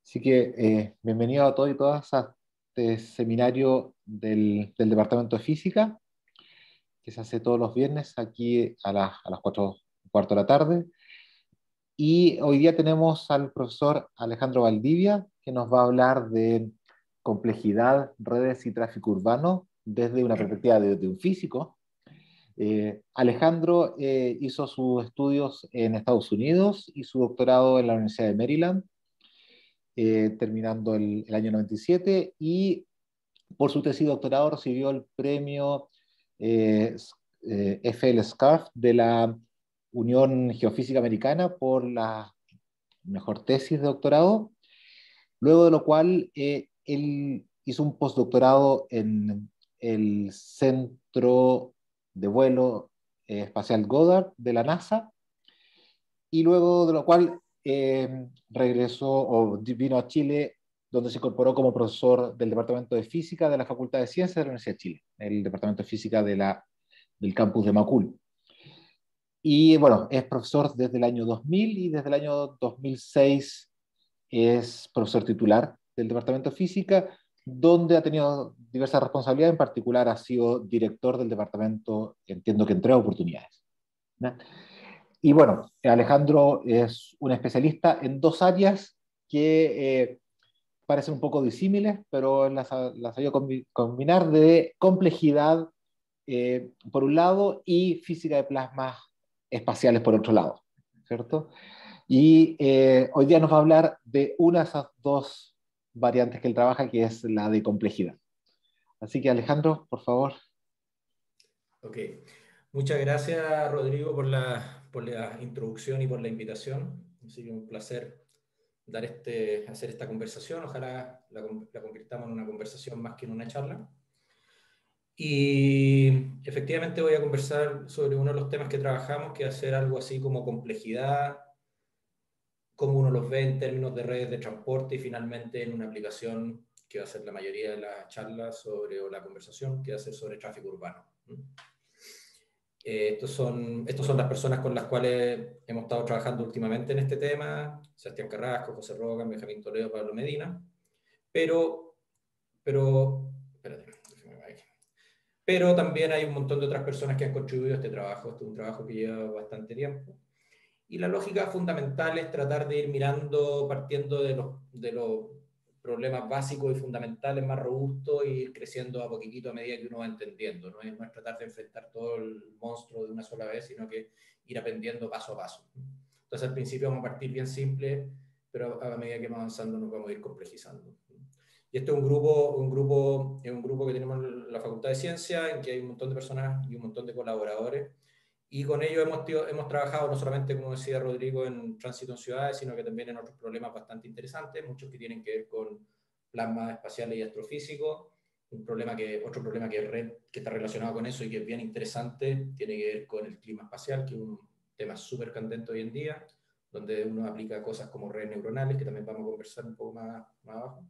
Así que bienvenido a todos y todas a este seminario del Departamento de Física, que se hace todos los viernes aquí a las 4:15 de la tarde. Y hoy día tenemos al profesor Alejandro Valdivia, que nos va a hablar de complejidad, redes y tráfico urbano desde una perspectiva de un físico. Alejandro hizo sus estudios en Estados Unidos y su doctorado en la Universidad de Maryland, terminando el año 97, y por su tesis de doctorado recibió el premio eh, F.L. Scarf de la Unión Geofísica Americana por la mejor tesis de doctorado, luego de lo cual él hizo un postdoctorado en el Centro de Vuelo Espacial Goddard de la NASA, y luego de lo cual regresó o vino a Chile, donde se incorporó como profesor del Departamento de Física de la Facultad de Ciencias de la Universidad de Chile, el Departamento de Física del campus de Macul. Y bueno, es profesor desde el año 2000 y desde el año 2006 es profesor titular del Departamento de Física, donde ha tenido diversas responsabilidades. En particular ha sido director del departamento, entiendo que en 3 oportunidades, ¿no? Y bueno, Alejandro es un especialista en dos áreas que parecen un poco disímiles, pero las ha ido combinar, de complejidad por un lado y física de plasmas espaciales por otro lado, ¿cierto? Y hoy día nos va a hablar de una de esas dos variantes que él trabaja, que es la de complejidad. Así que Alejandro, por favor. Ok, muchas gracias Rodrigo por la introducción y por la invitación. Así que un placer hacer esta conversación. Ojalá la convirtamos en una conversación más que en una charla. Y efectivamente voy a conversar sobre uno de los temas que trabajamos, que es hacer algo así como complejidad, cómo uno los ve en términos de redes de transporte y finalmente en una aplicación que va a ser la mayoría de las charlas o la conversación, que va a ser sobre tráfico urbano. Estos son las personas con las cuales hemos estado trabajando últimamente en este tema: Sebastián Carrasco, José Roca, Benjamín Toledo, Pablo Medina. Pero, espérate, pero también hay un montón de otras personas que han contribuido a este trabajo. Este es un trabajo que lleva bastante tiempo. Y la lógica fundamental es tratar de ir mirando, partiendo de los problemas básicos y fundamentales más robustos, e ir creciendo a poquitito a medida que uno va entendiendo. No es tratar de enfrentar todo el monstruo de una sola vez, sino que ir aprendiendo paso a paso. Entonces al principio vamos a partir bien simple, pero a medida que vamos avanzando nos vamos a ir complejizando. Y este es un grupo que tenemos en la Facultad de Ciencias, en que hay un montón de personas y un montón de colaboradores. Y con ello hemos trabajado no solamente, como decía Rodrigo, en tránsito en ciudades, sino que también en otros problemas bastante interesantes, muchos que tienen que ver con plasmas espaciales y astrofísicos. Otro problema que está relacionado con eso y que es bien interesante tiene que ver con el clima espacial, que es un tema súper candente hoy en día, donde uno aplica cosas como redes neuronales, que también vamos a conversar un poco más abajo.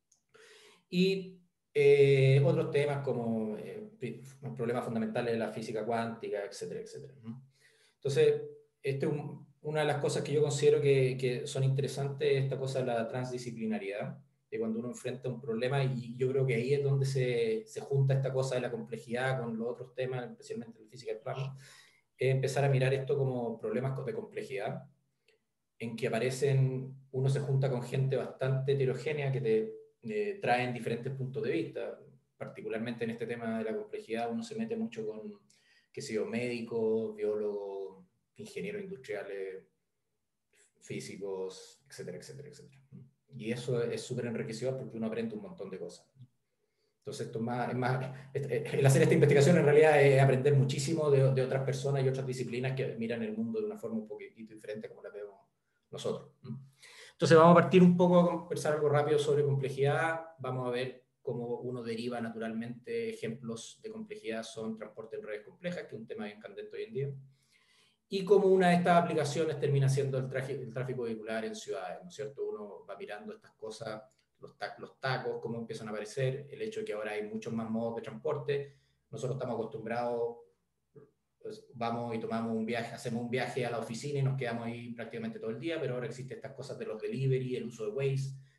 Y otros temas como problemas fundamentales de la física cuántica, etcétera, etcétera. Entonces, una de las cosas que yo considero que son interesantes es esta cosa de la transdisciplinariedad, de cuando uno enfrenta un problema, y yo creo que ahí es donde se junta esta cosa de la complejidad con los otros temas, especialmente la física del plasma, es empezar a mirar esto como problemas de complejidad, en que uno se junta con gente bastante heterogénea que te traen diferentes puntos de vista. Particularmente en este tema de la complejidad uno se mete mucho con, qué sé yo, médicos, biólogos, ingenieros industriales, físicos, etcétera, etcétera, etcétera. Y eso es súper enriquecedor porque uno aprende un montón de cosas. Entonces, el hacer esta investigación en realidad es aprender muchísimo de otras personas y otras disciplinas que miran el mundo de una forma un poquitito diferente como la vemos nosotros. Entonces vamos a partir un poco a conversar algo rápido sobre complejidad. Vamos a ver cómo uno deriva naturalmente. Ejemplos de complejidad son transporte en redes complejas, que es un tema bien candente hoy en día, y cómo una de estas aplicaciones termina siendo el tráfico vehicular en ciudades, ¿no es cierto? Uno va mirando estas cosas, los tacos, cómo empiezan a aparecer, el hecho de que ahora hay muchos más modos de transporte. Nosotros estamos acostumbrados, pues, vamos y tomamos un viaje, hacemos un viaje a la oficina y nos quedamos ahí prácticamente todo el día, pero ahora existen estas cosas de los delivery, el uso de Waze,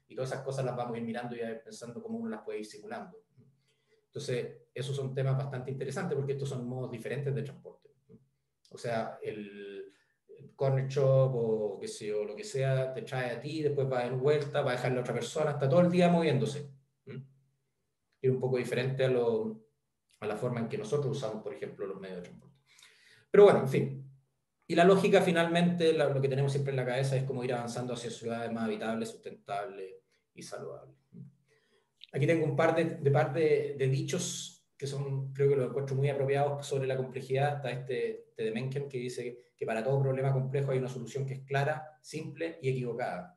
y todas esas cosas las vamos a ir mirando y a ir pensando cómo uno las puede ir simulando. Entonces, esos son temas bastante interesantes porque estos son modos diferentes de transporte. O sea, el corner shop o qué sé yo, lo que sea, te trae a ti, después va en vuelta, va a dejar a la otra persona, está todo el día moviéndose. Y es un poco diferente a la forma en que nosotros usamos, por ejemplo, los medios de transporte. Pero bueno, en fin. Y la lógica finalmente, lo que tenemos siempre en la cabeza es cómo ir avanzando hacia ciudades más habitables, sustentables y saludables. Aquí tengo un par de dichos que son, creo que los encuentro muy apropiados sobre la complejidad. Está este de Mencken que dice que para todo problema complejo hay una solución que es clara, simple y equivocada.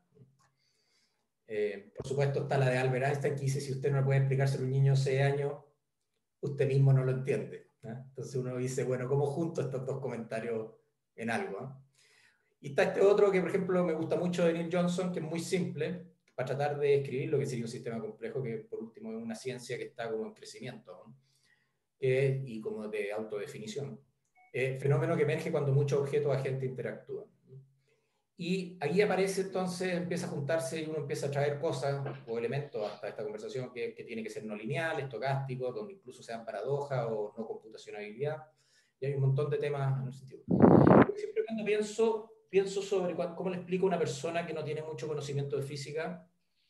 Por supuesto está la de Albert Einstein que dice si usted no puede explicárselo a un niño de 6 años, usted mismo no lo entiende. Entonces uno dice, bueno, ¿cómo junto estos dos comentarios en algo? Y está este otro que, por ejemplo, me gusta mucho de Neil Johnson, que es muy simple, para tratar de describir lo que sería un sistema complejo, que por último es una ciencia que está como en crecimiento, ¿no? Y como de autodefinición. Fenómeno que emerge cuando muchos objetos agentes interactúan. Y aquí aparece entonces, empieza a juntarse y uno empieza a traer cosas o elementos hasta esta conversación que tiene que ser no lineal, estocástico, donde incluso sean paradojas o no computacionabilidad. Y hay un montón de temas en el sentido. Siempre cuando pienso sobre cómo le explico a una persona que no tiene mucho conocimiento de física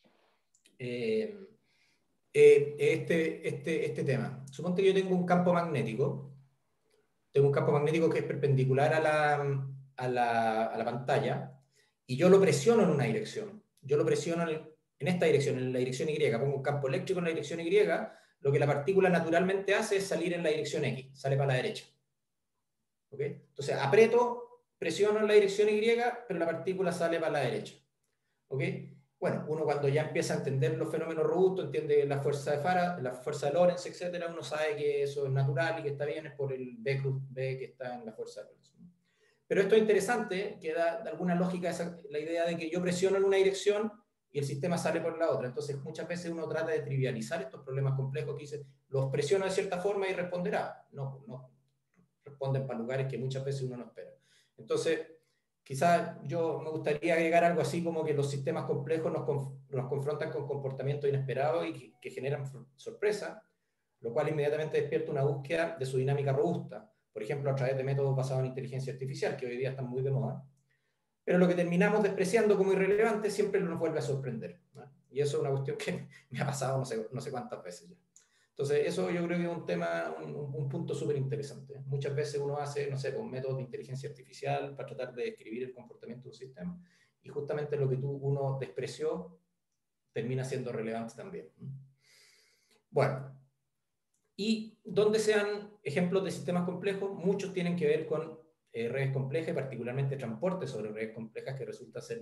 este tema. Suponte que yo tengo un campo magnético que es perpendicular a la pantalla, y yo lo presiono en una dirección. Yo lo presiono en esta dirección, en la dirección Y. Pongo un campo eléctrico en la dirección Y, lo que la partícula naturalmente hace es salir en la dirección X, sale para la derecha. ¿Okay? Entonces, presiono en la dirección Y, pero la partícula sale para la derecha. ¿Okay? Bueno, uno cuando ya empieza a entender los fenómenos robustos, entiende la fuerza de Faraday, la fuerza de Lorentz, etc., uno sabe que eso es natural y que está bien, es por el B cruz B que está en la fuerza de Lorentz. Pero esto es interesante, que da alguna lógica la idea de que yo presiono en una dirección y el sistema sale por la otra. Entonces, muchas veces uno trata de trivializar estos problemas complejos que dice, los presiono de cierta forma y responderá. No, responden para lugares que muchas veces uno no espera. Entonces, quizás yo me gustaría agregar algo así como que los sistemas complejos nos confrontan con comportamientos inesperados y que generan sorpresa, lo cual inmediatamente despierta una búsqueda de su dinámica robusta, por ejemplo, a través de métodos basados en inteligencia artificial, que hoy día están muy de moda. Pero lo que terminamos despreciando como irrelevante siempre nos vuelve a sorprender, ¿no? Y eso es una cuestión que me ha pasado no sé cuántas veces ya. Entonces, eso yo creo que es un tema, un punto súper interesante. Muchas veces uno hace, no sé, con métodos de inteligencia artificial para tratar de describir el comportamiento de un sistema, y justamente lo que uno despreció termina siendo relevante también. Bueno, y donde sean ejemplos de sistemas complejos, muchos tienen que ver con redes complejas, y particularmente transporte sobre redes complejas, que resulta ser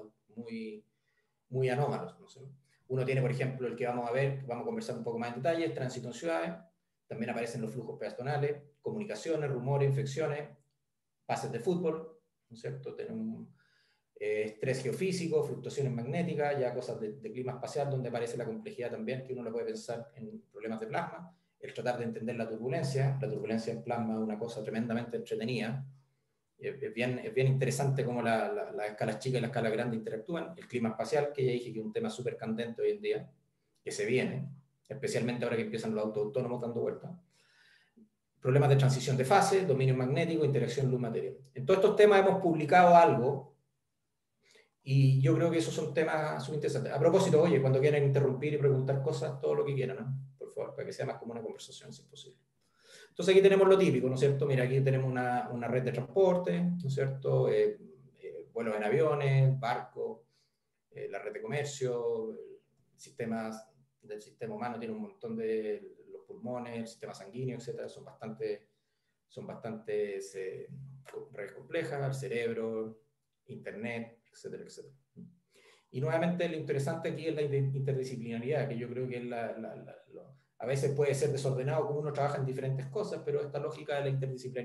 muy anómalos, ¿no sé? Uno tiene, por ejemplo, el que vamos a ver, vamos a conversar un poco más en detalle, tránsito en ciudades, también aparecen los flujos peatonales, comunicaciones, rumores, infecciones, pases de fútbol, ¿no es cierto? Tenemos estrés geofísico, fluctuaciones magnéticas, ya cosas de clima espacial, donde aparece la complejidad también, que uno lo puede pensar en problemas de plasma, el tratar de entender la turbulencia en plasma es una cosa tremendamente entretenida. Es bien interesante cómo las escalas chicas y la escala grande interactúan. El clima espacial, que ya dije que es un tema súper candente hoy en día, que se viene, especialmente ahora que empiezan los autos autónomos dando vueltas. Problemas de transición de fase, dominio magnético, interacción luz-materia. En todos estos temas hemos publicado algo, y yo creo que esos son temas súper interesantes. A propósito, oye, cuando quieran interrumpir y preguntar cosas, todo lo que quieran, ¿no? Por favor, para que sea más como una conversación, si es posible. Entonces aquí tenemos lo típico, ¿no es cierto? Mira, aquí tenemos una red de transporte, ¿no es cierto? Vuelos en aviones, barcos, la red de comercio, sistemas del sistema humano tiene un montón de los pulmones, el sistema sanguíneo, etcétera, son bastantes redes complejas, el cerebro, internet, etcétera, etcétera. Y nuevamente lo interesante aquí es la interdisciplinaridad, que yo creo que es a veces puede ser desordenado como uno trabaja en diferentes cosas, pero esta lógica de la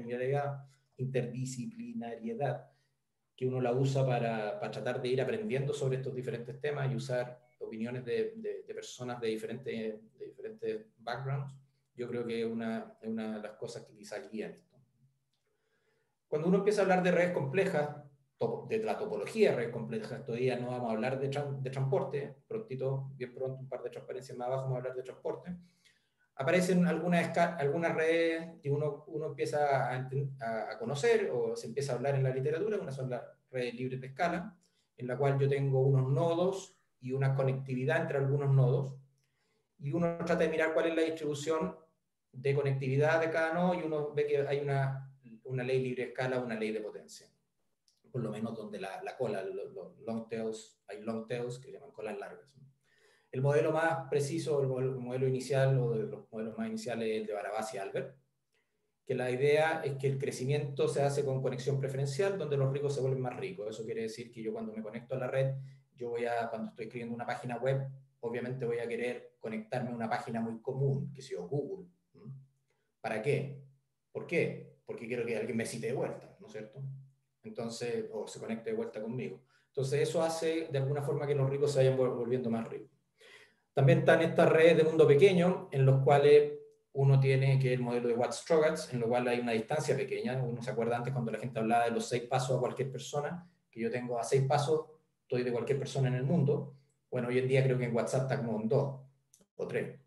interdisciplinariedad que uno la usa para tratar de ir aprendiendo sobre estos diferentes temas y usar opiniones de personas de diferentes backgrounds, yo creo que es una de las cosas que quizás guían esto. Cuando uno empieza a hablar de redes complejas, de la topología de redes complejas. Todavía no vamos a hablar de transporte, prontito, bien pronto, un par de transparencias más abajo vamos a hablar de transporte. Aparecen algunas redes que uno empieza a conocer o se empieza a hablar en la literatura. Una son las redes libres de escala, en la cual yo tengo unos nodos y una conectividad entre algunos nodos, y uno trata de mirar cuál es la distribución de conectividad de cada nodo, y uno ve que hay una ley libre de escala, una ley de potencia. Por lo menos donde la cola, los long tails, hay long tails que se llaman colas largas. El modelo más preciso, el modelo inicial o de los modelos más iniciales es el de Barabás y Albert, que la idea es que el crecimiento se hace con conexión preferencial, donde los ricos se vuelven más ricos. Eso quiere decir que yo cuando me conecto a la red, cuando estoy escribiendo una página web, obviamente voy a querer conectarme a una página muy común, que sea Google. ¿Para qué? ¿Por qué? Porque quiero que alguien me cite de vuelta, ¿no es cierto? Entonces, o se conecte de vuelta conmigo. Entonces eso hace de alguna forma que los ricos se vayan volviendo más ricos. También están estas redes de mundo pequeño, en los cuales uno tiene que el modelo de Watt-Strogatz, en lo cual hay una distancia pequeña. Uno se acuerda antes cuando la gente hablaba de los 6 pasos a cualquier persona, que yo tengo a 6 pasos, estoy de cualquier persona en el mundo. Bueno, hoy en día creo que en WhatsApp está como en 2 o 3.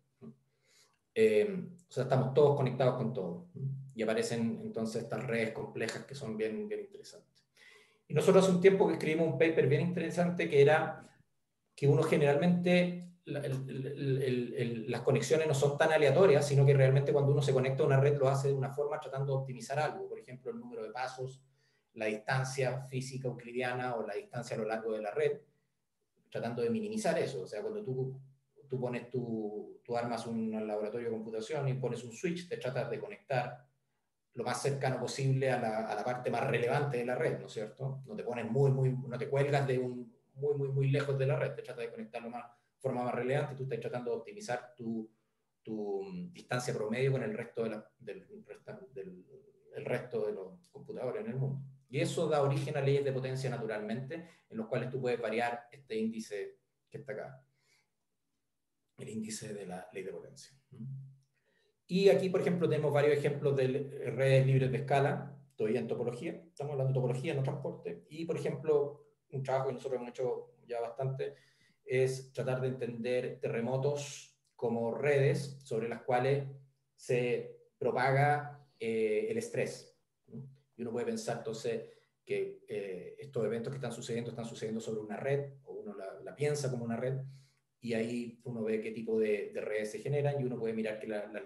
O sea, estamos todos conectados con todo. Y aparecen entonces estas redes complejas que son bien, bien interesantes. Y nosotros hace un tiempo que escribimos un paper bien interesante que era que uno generalmente, las conexiones no son tan aleatorias, sino que realmente cuando uno se conecta a una red lo hace de una forma tratando de optimizar algo, por ejemplo, el número de pasos, la distancia física euclidiana o la distancia a lo largo de la red, tratando de minimizar eso. O sea, cuando tú pones tú armas un laboratorio de computación y pones un switch, te tratas de conectar lo más cercano posible a la parte más relevante de la red, ¿no es cierto? No te pones no te cuelgas de muy lejos de la red, te tratas de conectar de forma más relevante, tú estás tratando de optimizar tu distancia promedio con el resto el resto de los computadores en el mundo. Y eso da origen a leyes de potencia naturalmente, en los cuales tú puedes variar este índice que está acá, el índice de la ley de potencia. Y aquí, por ejemplo, tenemos varios ejemplos de redes libres de escala, todavía en topología, estamos hablando de topología, no transporte, y por ejemplo, un trabajo que nosotros hemos hecho ya bastante es tratar de entender terremotos como redes sobre las cuales se propaga el estrés. Y uno puede pensar entonces que estos eventos que están sucediendo sobre una red, o uno la piensa como una red, y ahí uno ve qué tipo de redes se generan, y uno puede mirar que las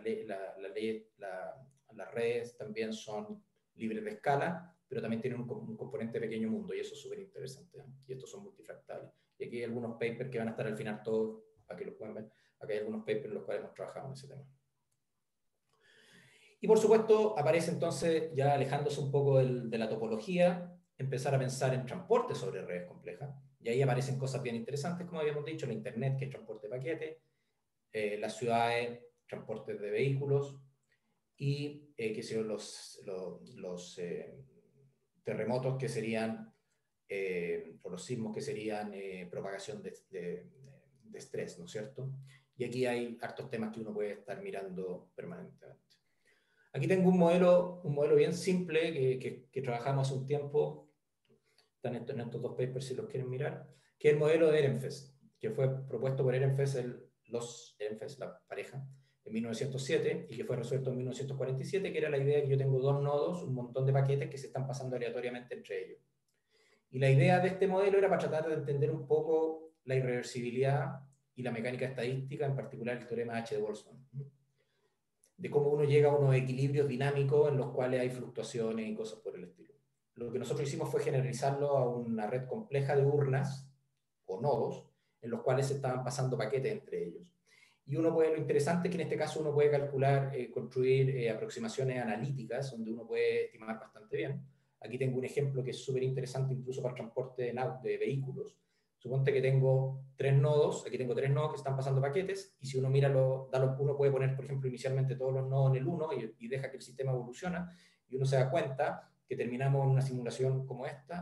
redes también son libres de escala, pero también tienen un componente pequeño mundo, y eso es súper interesante, ¿eh? Y estos son multifractales. Y aquí hay algunos papers que van a estar al final todos, para que los puedan ver. Acá hay algunos papers en los cuales hemos trabajado en ese tema. Y por supuesto, aparece entonces, ya alejándose un poco de la topología, empezar a pensar en transporte sobre redes complejas. Y ahí aparecen cosas bien interesantes, como habíamos dicho, la Internet, que es transporte de paquetes, las ciudades, transportes de vehículos, y qué sé yo, los terremotos que serían, o los sismos que serían propagación de estrés, ¿no es cierto? Y aquí hay hartos temas que uno puede estar mirando permanentemente. Aquí tengo un modelo bien simple que trabajamos hace un tiempo, están en estos dos papers si los quieren mirar, que es el modelo de Ehrenfest, que fue propuesto por Ehrenfest, los Ehrenfest, la pareja, en 1907, y que fue resuelto en 1947, que era la idea de que yo tengo dos nodos, un montón de paquetes que se están pasando aleatoriamente entre ellos. Y la idea de este modelo era para tratar de entender un poco la irreversibilidad y la mecánica estadística, en particular el teorema H de Boltzmann, de cómo uno llega a unos equilibrios dinámicos en los cuales hay fluctuaciones y cosas por el estilo. Lo que nosotros hicimos fue generalizarlo a una red compleja de urnas o nodos en los cuales se estaban pasando paquetes entre ellos. Y lo interesante es que en este caso uno puede calcular, construir aproximaciones analíticas donde uno puede estimar bastante bien. Aquí tengo un ejemplo que es súper interesante incluso para el transporte de vehículos. Suponte que tengo tres nodos, aquí tengo tres nodos que están pasando paquetes, y si uno mira, uno puede poner, por ejemplo, inicialmente todos los nodos en el 1 y deja que el sistema evoluciona, y uno se da cuenta que terminamos en una simulación como esta.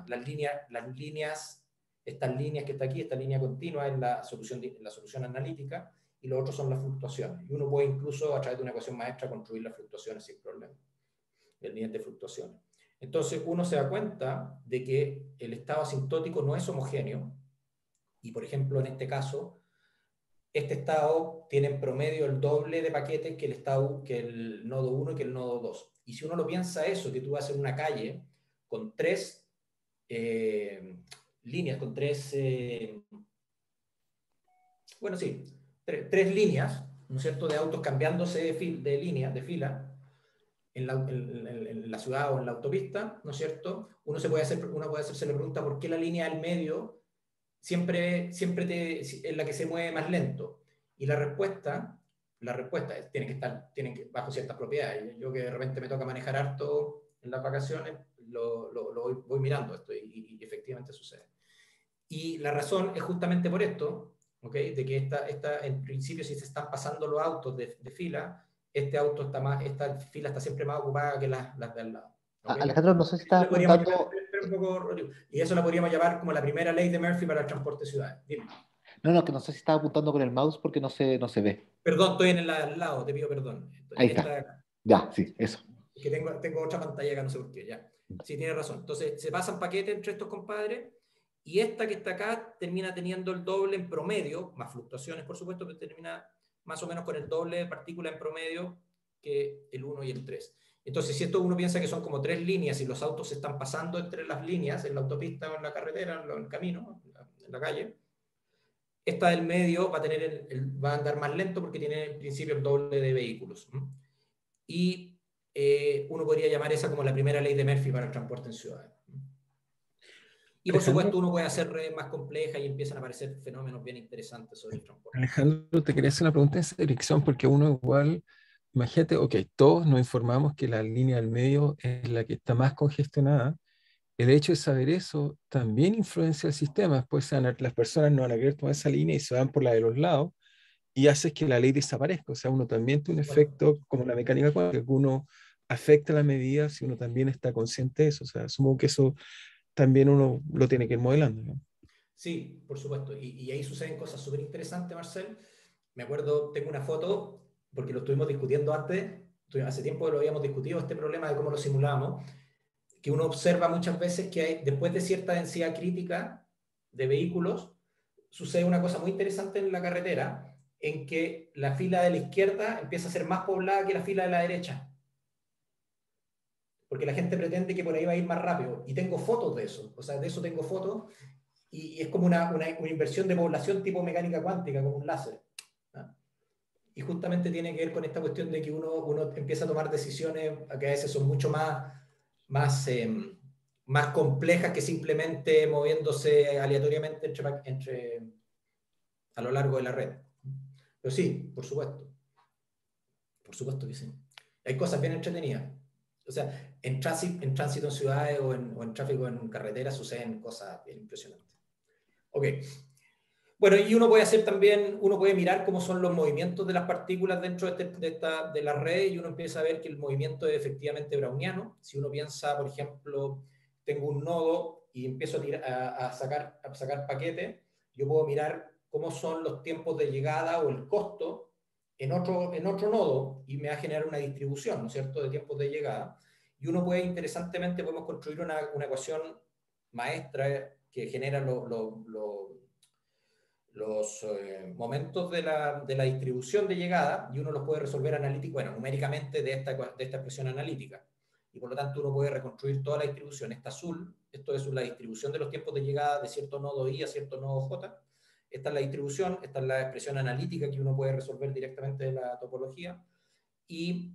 Estas líneas que está aquí, esta línea continua es la solución analítica, y lo otro son las fluctuaciones. Y uno puede incluso, a través de una ecuación maestra, construir las fluctuaciones sin problema, el nivel de fluctuaciones. Entonces uno se da cuenta de que el estado asintótico no es homogéneo y, por ejemplo, en este caso, este estado tiene en promedio el doble de paquetes que el nodo 1 y que el nodo 2. Y si uno lo piensa eso, que tú vas en una calle con tres líneas, con bueno, sí, tres líneas, ¿no es cierto?, de autos cambiándose de línea, de fila, en la ciudad o en la autopista, ¿no es cierto? Uno puede hacerse la pregunta por qué la línea del medio siempre es la que se mueve más lento. Y la respuesta es, tienen que bajo ciertas propiedades. Yo que de repente me toca manejar harto en las vacaciones, lo voy mirando esto y efectivamente sucede. Y la razón es justamente por esto, ¿okay? De que en principio, si se están pasando los autos de fila, esta fila está siempre más ocupada que las de al lado. ¿Okay? Alejandro, no sé si estás apuntando... Un poco, Rodrigo, y eso la podríamos llamar como la primera ley de Murphy para el transporte de ciudades. Dime. No, que no sé si estás apuntando con el mouse porque no se ve. Perdón, estoy en el al lado, te pido perdón. Ahí está. Ya, sí, eso. Es que tengo otra pantalla que no sé por qué, ya. Sí, tienes razón. Entonces, se pasan paquetes entre estos compadres y esta que está acá termina teniendo el doble en promedio, más fluctuaciones, por supuesto, pero termina más o menos con el doble de partículas en promedio que el 1 y el 3. Entonces, si esto uno piensa que son como tres líneas y los autos se están pasando entre las líneas, en la autopista o en la carretera, en el camino, en la calle, esta del medio va a andar más lento porque tiene en principio el doble de vehículos. Y uno podría llamar esa como la primera ley de Murphy para el transporte en ciudades. Y por supuesto uno puede hacer redes más complejas y empiezan a aparecer fenómenos bien interesantes sobre el transporte. Alejandro, te quería hacer una pregunta en esa dirección, porque uno igual, imagínate, ok, todos nos informamos que la línea del medio es la que está más congestionada. El hecho de saber eso también influencia el sistema. Después las personas no van a querer tomar esa línea y se van por la de los lados y hace que la ley desaparezca. O sea, uno también tiene un efecto como la mecánica cuántica, que uno afecta la medida si uno también está consciente de eso. O sea, supongo que eso también uno lo tiene que ir modelando, ¿no? Sí, por supuesto. Y ahí suceden cosas súper interesantes, Marcel. Me acuerdo, tengo una foto, porque lo estuvimos discutiendo antes, hace tiempo que lo habíamos discutido, este problema de cómo lo simulamos, que uno observa muchas veces que después de cierta densidad crítica de vehículos, sucede una cosa muy interesante en la carretera, en que la fila de la izquierda empieza a ser más poblada que la fila de la derecha. Porque la gente pretende que por ahí va a ir más rápido. Y tengo fotos de eso. O sea, de eso tengo fotos. Y es como una inversión de población tipo mecánica cuántica, como un láser. ¿Ah? Y justamente tiene que ver con esta cuestión de que uno empieza a tomar decisiones que a veces son mucho más complejas que simplemente moviéndose aleatoriamente a lo largo de la red. Pero sí, por supuesto. Por supuesto que sí. Hay cosas bien entretenidas. O sea, en tránsito en ciudades o en tráfico en carreteras suceden cosas bien impresionantes. Ok. Bueno, y uno puede mirar cómo son los movimientos de las partículas dentro de la red y uno empieza a ver que el movimiento es efectivamente browniano. Si uno piensa, por ejemplo, tengo un nodo y empiezo a sacar paquetes, yo puedo mirar cómo son los tiempos de llegada o el costo en otro nodo y me va a generar una distribución, ¿no es cierto?, de tiempos de llegada. Y uno interesantemente, podemos construir una ecuación maestra que genera los momentos de la distribución de llegada y uno los puede resolver numéricamente de esta expresión analítica. Y por lo tanto uno puede reconstruir toda la distribución. Esta azul, esto es la distribución de los tiempos de llegada de cierto nodo I a cierto nodo J. Esta es la distribución, esta es la expresión analítica que uno puede resolver directamente de la topología. Y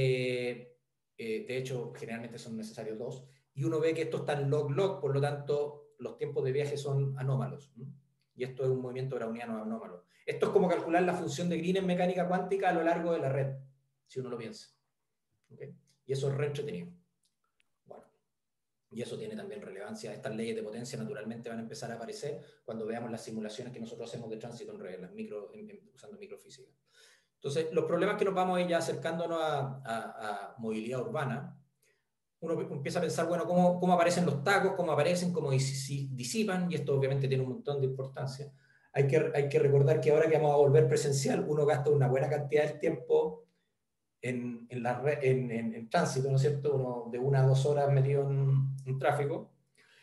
de hecho, generalmente son necesarios dos. Y uno ve que esto está en log-log, por lo tanto, los tiempos de viaje son anómalos. Y esto es un movimiento browniano anómalo. Esto es como calcular la función de Green en mecánica cuántica a lo largo de la red, si uno lo piensa. ¿Okay? Y eso es re entretenido. Bueno, y eso tiene también relevancia. Estas leyes de potencia naturalmente van a empezar a aparecer cuando veamos las simulaciones que nosotros hacemos de tránsito en red, usando microfísica. Entonces, los problemas que nos vamos a ir ya acercándonos a movilidad urbana, uno empieza a pensar, bueno, cómo aparecen los tacos, cómo disipan, y esto obviamente tiene un montón de importancia. Hay que recordar que ahora que vamos a volver presencial, uno gasta una buena cantidad de tiempo en tránsito, ¿no es cierto? Uno de 1 a 2 horas metido en tráfico.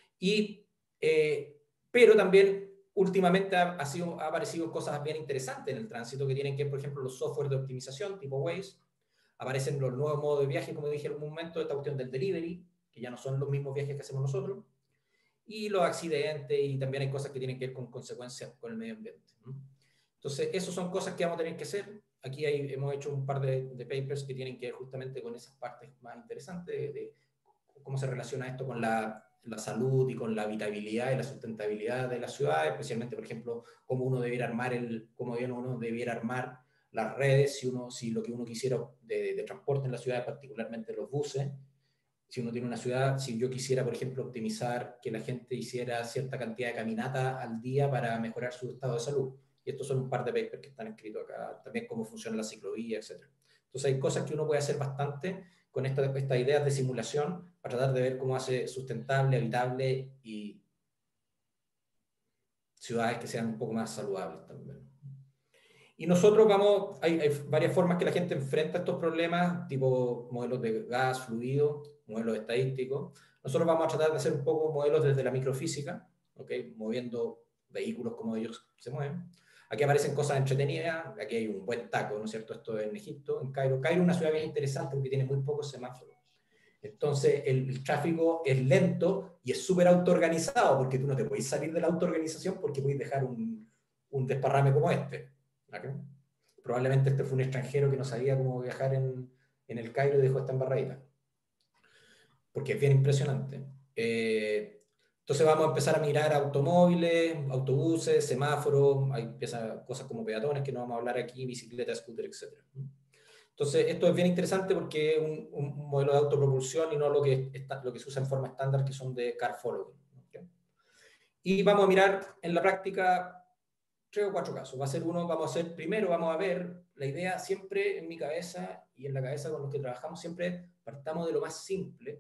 Pero también últimamente ha aparecido cosas bien interesantes en el tránsito que tienen que ver, por ejemplo, los software de optimización tipo Waze. Aparecen los nuevos modos de viaje, como dije en algún momento, esta cuestión del delivery, que ya no son los mismos viajes que hacemos nosotros, y los accidentes, y también hay cosas que tienen que ver con consecuencias con el medio ambiente, ¿no? Entonces, esas son cosas que vamos a tener que hacer. Aquí hemos hecho un par de papers que tienen que ver justamente con esas partes más interesantes de cómo se relaciona esto con la salud y con la habitabilidad y la sustentabilidad de la ciudad, especialmente, por ejemplo, cómo uno debiera armar las redes si lo que uno quisiera de transporte en la ciudad, particularmente los buses. Si uno tiene una ciudad, si yo quisiera, por ejemplo, optimizar que la gente hiciera cierta cantidad de caminata al día para mejorar su estado de salud. Y estos son un par de papers que están escritos acá, también cómo funciona la ciclovía, etc. Entonces hay cosas que uno puede hacer bastante con estas ideas de simulación para tratar de ver cómo hace sustentable, habitable y ciudades que sean un poco más saludables también. Y nosotros hay varias formas que la gente enfrenta estos problemas, tipo modelos de gas, fluido, modelos estadísticos. Nosotros vamos a tratar de hacer un poco modelos desde la microfísica, ¿okay? Moviendo vehículos como ellos se mueven. Aquí aparecen cosas entretenidas, aquí hay un buen taco, ¿no es cierto? Esto en Egipto, en Cairo. Cairo es una ciudad bien interesante porque tiene muy pocos semáforos. Entonces el tráfico es lento y es súper autoorganizado, porque tú no te puedes salir de la autoorganización porque puedes dejar un desparrame como este. ¿Okay? Probablemente este fue un extranjero que no sabía cómo viajar en el Cairo y dejó esta embarradita. Porque es bien impresionante. Entonces vamos a empezar a mirar automóviles, autobuses, semáforos, hay cosas como peatones que no vamos a hablar aquí, bicicletas, scooter, etc. Entonces esto es bien interesante porque es un modelo de autopropulsión y no lo que se usa en forma estándar, que son de car following. ¿Okay? Y vamos a mirar en la práctica 3 o 4 casos. Primero vamos a ver la idea siempre en mi cabeza y en la cabeza con los que trabajamos, siempre partamos de lo más simple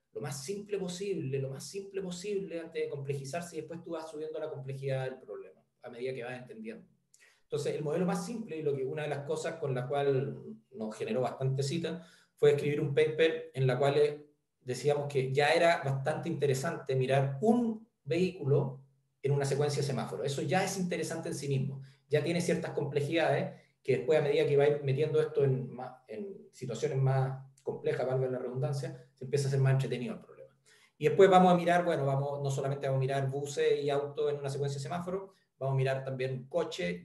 antes de complejizarse, y después tú vas subiendo la complejidad del problema a medida que vas entendiendo. Entonces, el modelo más simple, y una de las cosas con la cual nos generó bastante cita, fue escribir un paper en la cual decíamos que ya era bastante interesante mirar un vehículo en una secuencia de semáforo. Eso ya es interesante en sí mismo. Ya tiene ciertas complejidades que después, a medida que va metiendo esto en situaciones más complejas, valga la redundancia, se empieza a hacer más entretenido el problema. Y después vamos a mirar, no solamente vamos a mirar buses y autos en una secuencia de semáforo, vamos a mirar también coches,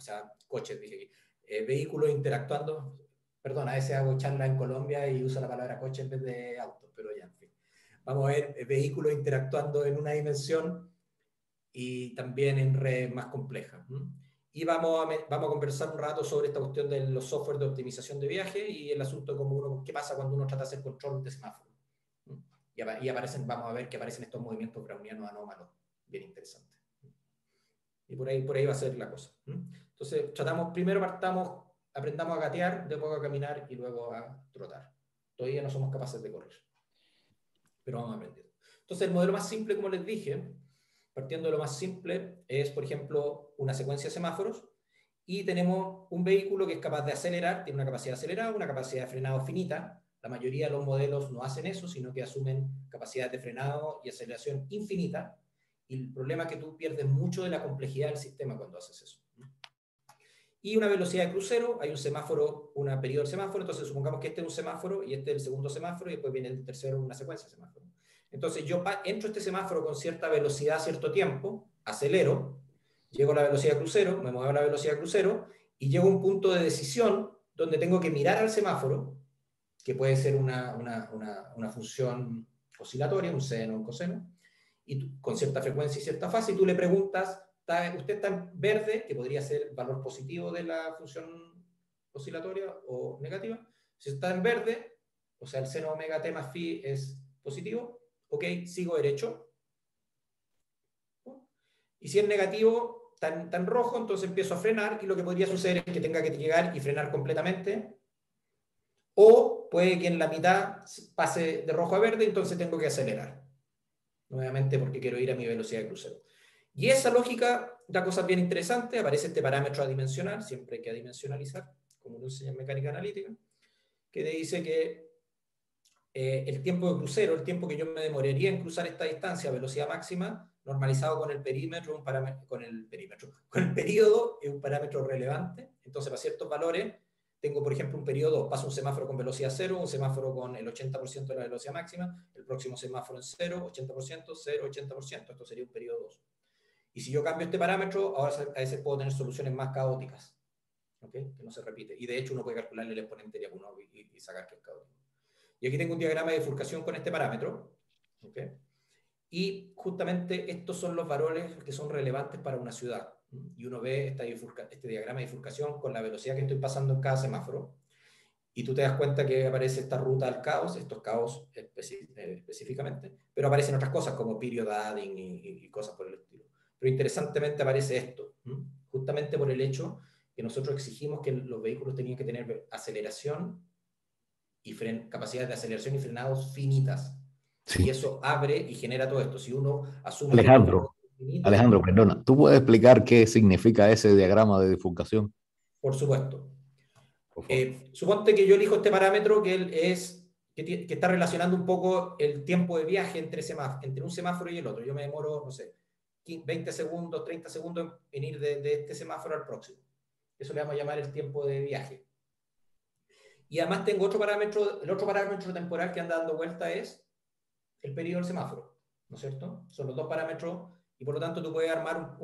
vehículos interactuando. Perdón, a veces hago charla en Colombia y uso la palabra coche en vez de auto, pero ya, en fin. Vamos a ver vehículos interactuando en una dimensión y también en redes más complejas. Y vamos a conversar un rato sobre esta cuestión de los software de optimización de viaje y el asunto de qué pasa cuando uno trata de hacer control de semáforo. Y vamos a ver que aparecen estos movimientos brownianos anómalos, bien interesantes. Y por ahí va a ser la cosa. Entonces, aprendamos a gatear, de poco a caminar y luego a trotar. Todavía no somos capaces de correr, pero vamos a aprender. Entonces, el modelo más simple, como les dije, partiendo de lo más simple, es, por ejemplo, una secuencia de semáforos, y tenemos un vehículo que es capaz de acelerar, tiene una capacidad de acelerar, una capacidad de frenado finita. La mayoría de los modelos no hacen eso, sino que asumen capacidades de frenado y aceleración infinita, y el problema es que tú pierdes mucho de la complejidad del sistema cuando haces eso. Y una velocidad de crucero, hay un semáforo, un periodo de semáforo, entonces supongamos que este es un semáforo y este es el segundo semáforo y después viene el tercero, una secuencia de semáforos. Entonces yo entro a este semáforo con cierta velocidad a cierto tiempo, acelero, llego a la velocidad de crucero, me muevo a la velocidad de crucero y llego a un punto de decisión donde tengo que mirar al semáforo, que puede ser una función oscilatoria, un seno o un coseno, y con cierta frecuencia y cierta fase, y tú le preguntas, ¿usted está en verde? Que podría ser el valor positivo de la función oscilatoria o negativa. Si está en verde, o sea, el seno omega t más phi es positivo, ok, sigo derecho. Y si es negativo, está en rojo, entonces empiezo a frenar, y lo que podría suceder es que tenga que llegar y frenar completamente, o puede que en la mitad pase de rojo a verde, entonces tengo que acelerar nuevamente porque quiero ir a mi velocidad de crucero. Y esa lógica da cosas bien interesantes. Aparece este parámetro adimensional, siempre hay que adimensionalizar, como lo enseña en mecánica analítica, que te dice que el tiempo de crucero, el tiempo que yo me demoraría en cruzar esta distancia a velocidad máxima, normalizado con el perímetro, con el periodo, es un parámetro relevante. Entonces, para ciertos valores, tengo, por ejemplo, un periodo, paso un semáforo con velocidad 0, un semáforo con el 80% de la velocidad máxima, el próximo semáforo en 0, 80%, 0, 80%. Esto sería un periodo 2. Y si yo cambio este parámetro, ahora a veces puedo tener soluciones más caóticas, ¿okay? Que no se repite. Y de hecho, uno puede calcular el exponente de 1 y sacar que es caótico. Y aquí tengo un diagrama de bifurcación con este parámetro, ¿okay? Y justamente estos son los valores que son relevantes para una ciudad. Y uno ve este diagrama de bifurcación con la velocidad que estoy pasando en cada semáforo. Y tú te das cuenta que aparece esta ruta al caos, estos caos específicamente, pero aparecen otras cosas como period adding y cosas por el estilo. Pero interesantemente aparece esto, justamente por el hecho que nosotros exigimos que los vehículos tenían que tener aceleración y capacidades de aceleración y frenados finitas. Sí. Y eso abre y genera todo esto. Si uno asume Alejandro, perdona, ¿tú puedes explicar qué significa ese diagrama de bifurcación? Por supuesto. Por favor. Suponte que yo elijo este parámetro que está relacionando un poco el tiempo de viaje entre un semáforo y el otro. Yo me demoro, no sé, 20 segundos, 30 segundos en ir de este semáforo al próximo. Eso le vamos a llamar el tiempo de viaje. Y además tengo otro parámetro, el otro parámetro temporal que anda dando vuelta es el periodo del semáforo, ¿no es cierto? Son los dos parámetros y por lo tanto tú puedes armar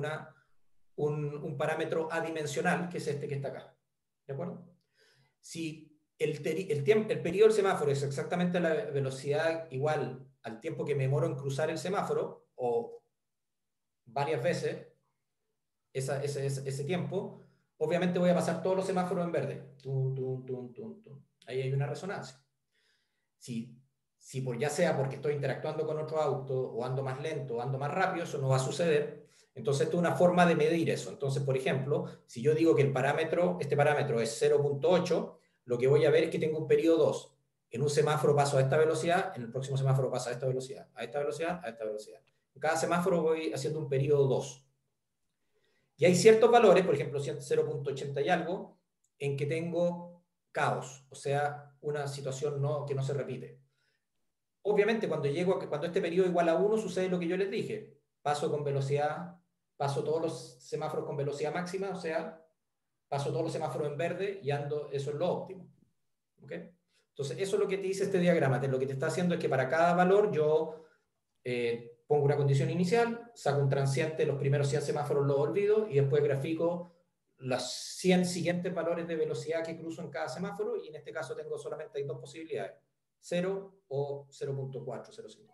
un parámetro adimensional, que es este que está acá. ¿De acuerdo? Si el periodo del semáforo es exactamente la velocidad igual al tiempo que me demoro en cruzar el semáforo, o varias veces ese tiempo, obviamente voy a pasar todos los semáforos en verde. Ahí hay una resonancia. Si ya sea porque estoy interactuando con otro auto, o ando más lento, o ando más rápido, eso no va a suceder. Entonces, esto es una forma de medir eso. Entonces, por ejemplo, si yo digo que este parámetro es 0.8, lo que voy a ver es que tengo un periodo 2. En un semáforo paso a esta velocidad, en el próximo semáforo paso a esta velocidad, a esta velocidad, a esta velocidad. En cada semáforo voy haciendo un periodo 2. Y hay ciertos valores, por ejemplo, 0.80 y algo, en que tengo caos, o sea, una situación que no se repite. Obviamente, cuando este periodo igual a 1, sucede lo que yo les dije. Paso todos los semáforos con velocidad máxima, o sea, paso todos los semáforos en verde y ando, eso es lo óptimo. ¿Okay? Entonces, eso es lo que te dice este diagrama. Lo que te está haciendo es que para cada valor yo pongo una condición inicial, saco un transiente, los primeros 100 semáforos los olvido y después grafico los 100 siguientes valores de velocidad que cruzo en cada semáforo y en este caso tengo solamente dos posibilidades, 0 o 0.4, 0.5.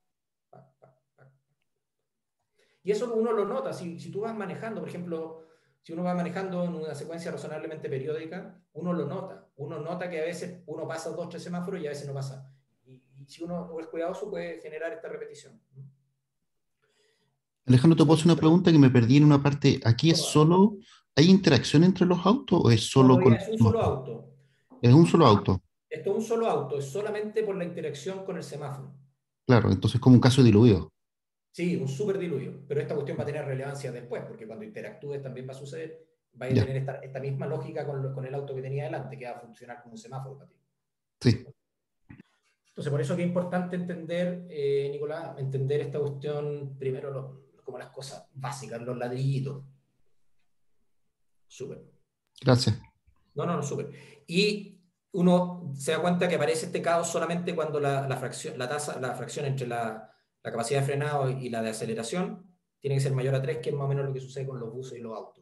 Y eso uno lo nota, si tú vas manejando, por ejemplo, si uno va manejando en una secuencia razonablemente periódica, uno lo nota. Uno nota que a veces uno pasa 2 o 3 semáforos y a veces no pasa. Y si uno es cuidadoso puede generar esta repetición. Alejandro, te puedo hacer una pregunta que me perdí en una parte. ¿Aquí es solo, hay interacción entre los autos o es solo con... Es un solo auto. Es un solo auto. Esto es un solo auto, es solamente por la interacción con el semáforo. Claro, entonces es como un caso diluido. Sí, un súper diluido, pero esta cuestión va a tener relevancia después, porque cuando interactúes también va a suceder, va a tener esta misma lógica con el auto que tenía delante, que va a funcionar como un semáforo para ti. Sí. Entonces, por eso es que es importante entender, Nicolás, entender esta cuestión, primero como las cosas básicas, los ladrillitos. Súper. Gracias. No, súper. Y uno se da cuenta que aparece este caos solamente cuando la fracción entre la capacidad de frenado y la de aceleración tiene que ser mayor a 3, que es más o menos lo que sucede con los buses y los autos.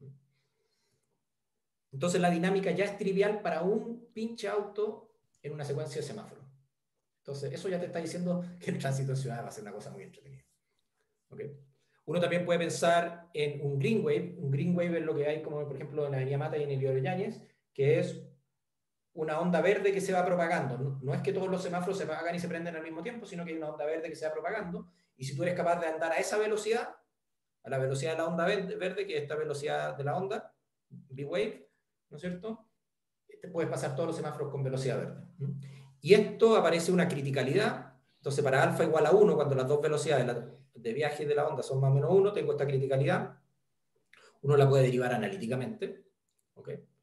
Entonces la dinámica ya es trivial para un pinche auto en una secuencia de semáforo. Entonces eso ya te está diciendo que el tránsito en ciudad va a ser una cosa muy entretenida. ¿Okay? Uno también puede pensar en un green wave. Un green wave es lo que hay, como por ejemplo en la Avenida Mata y en Eliodoro Yáñez, que es una onda verde que se va propagando. No es que todos los semáforos se apagan y se prenden al mismo tiempo, sino que hay una onda verde que se va propagando, y si tú eres capaz de andar a esa velocidad, a la velocidad de la onda verde, que es esta velocidad de la onda, V-Wave, ¿no es cierto? Te puedes pasar todos los semáforos con velocidad verde. Y esto aparece una criticalidad. Entonces, para alfa igual a 1, cuando las dos velocidades de viaje de la onda son más o menos 1, tengo esta criticalidad. Uno la puede derivar analíticamente. ¿Okay?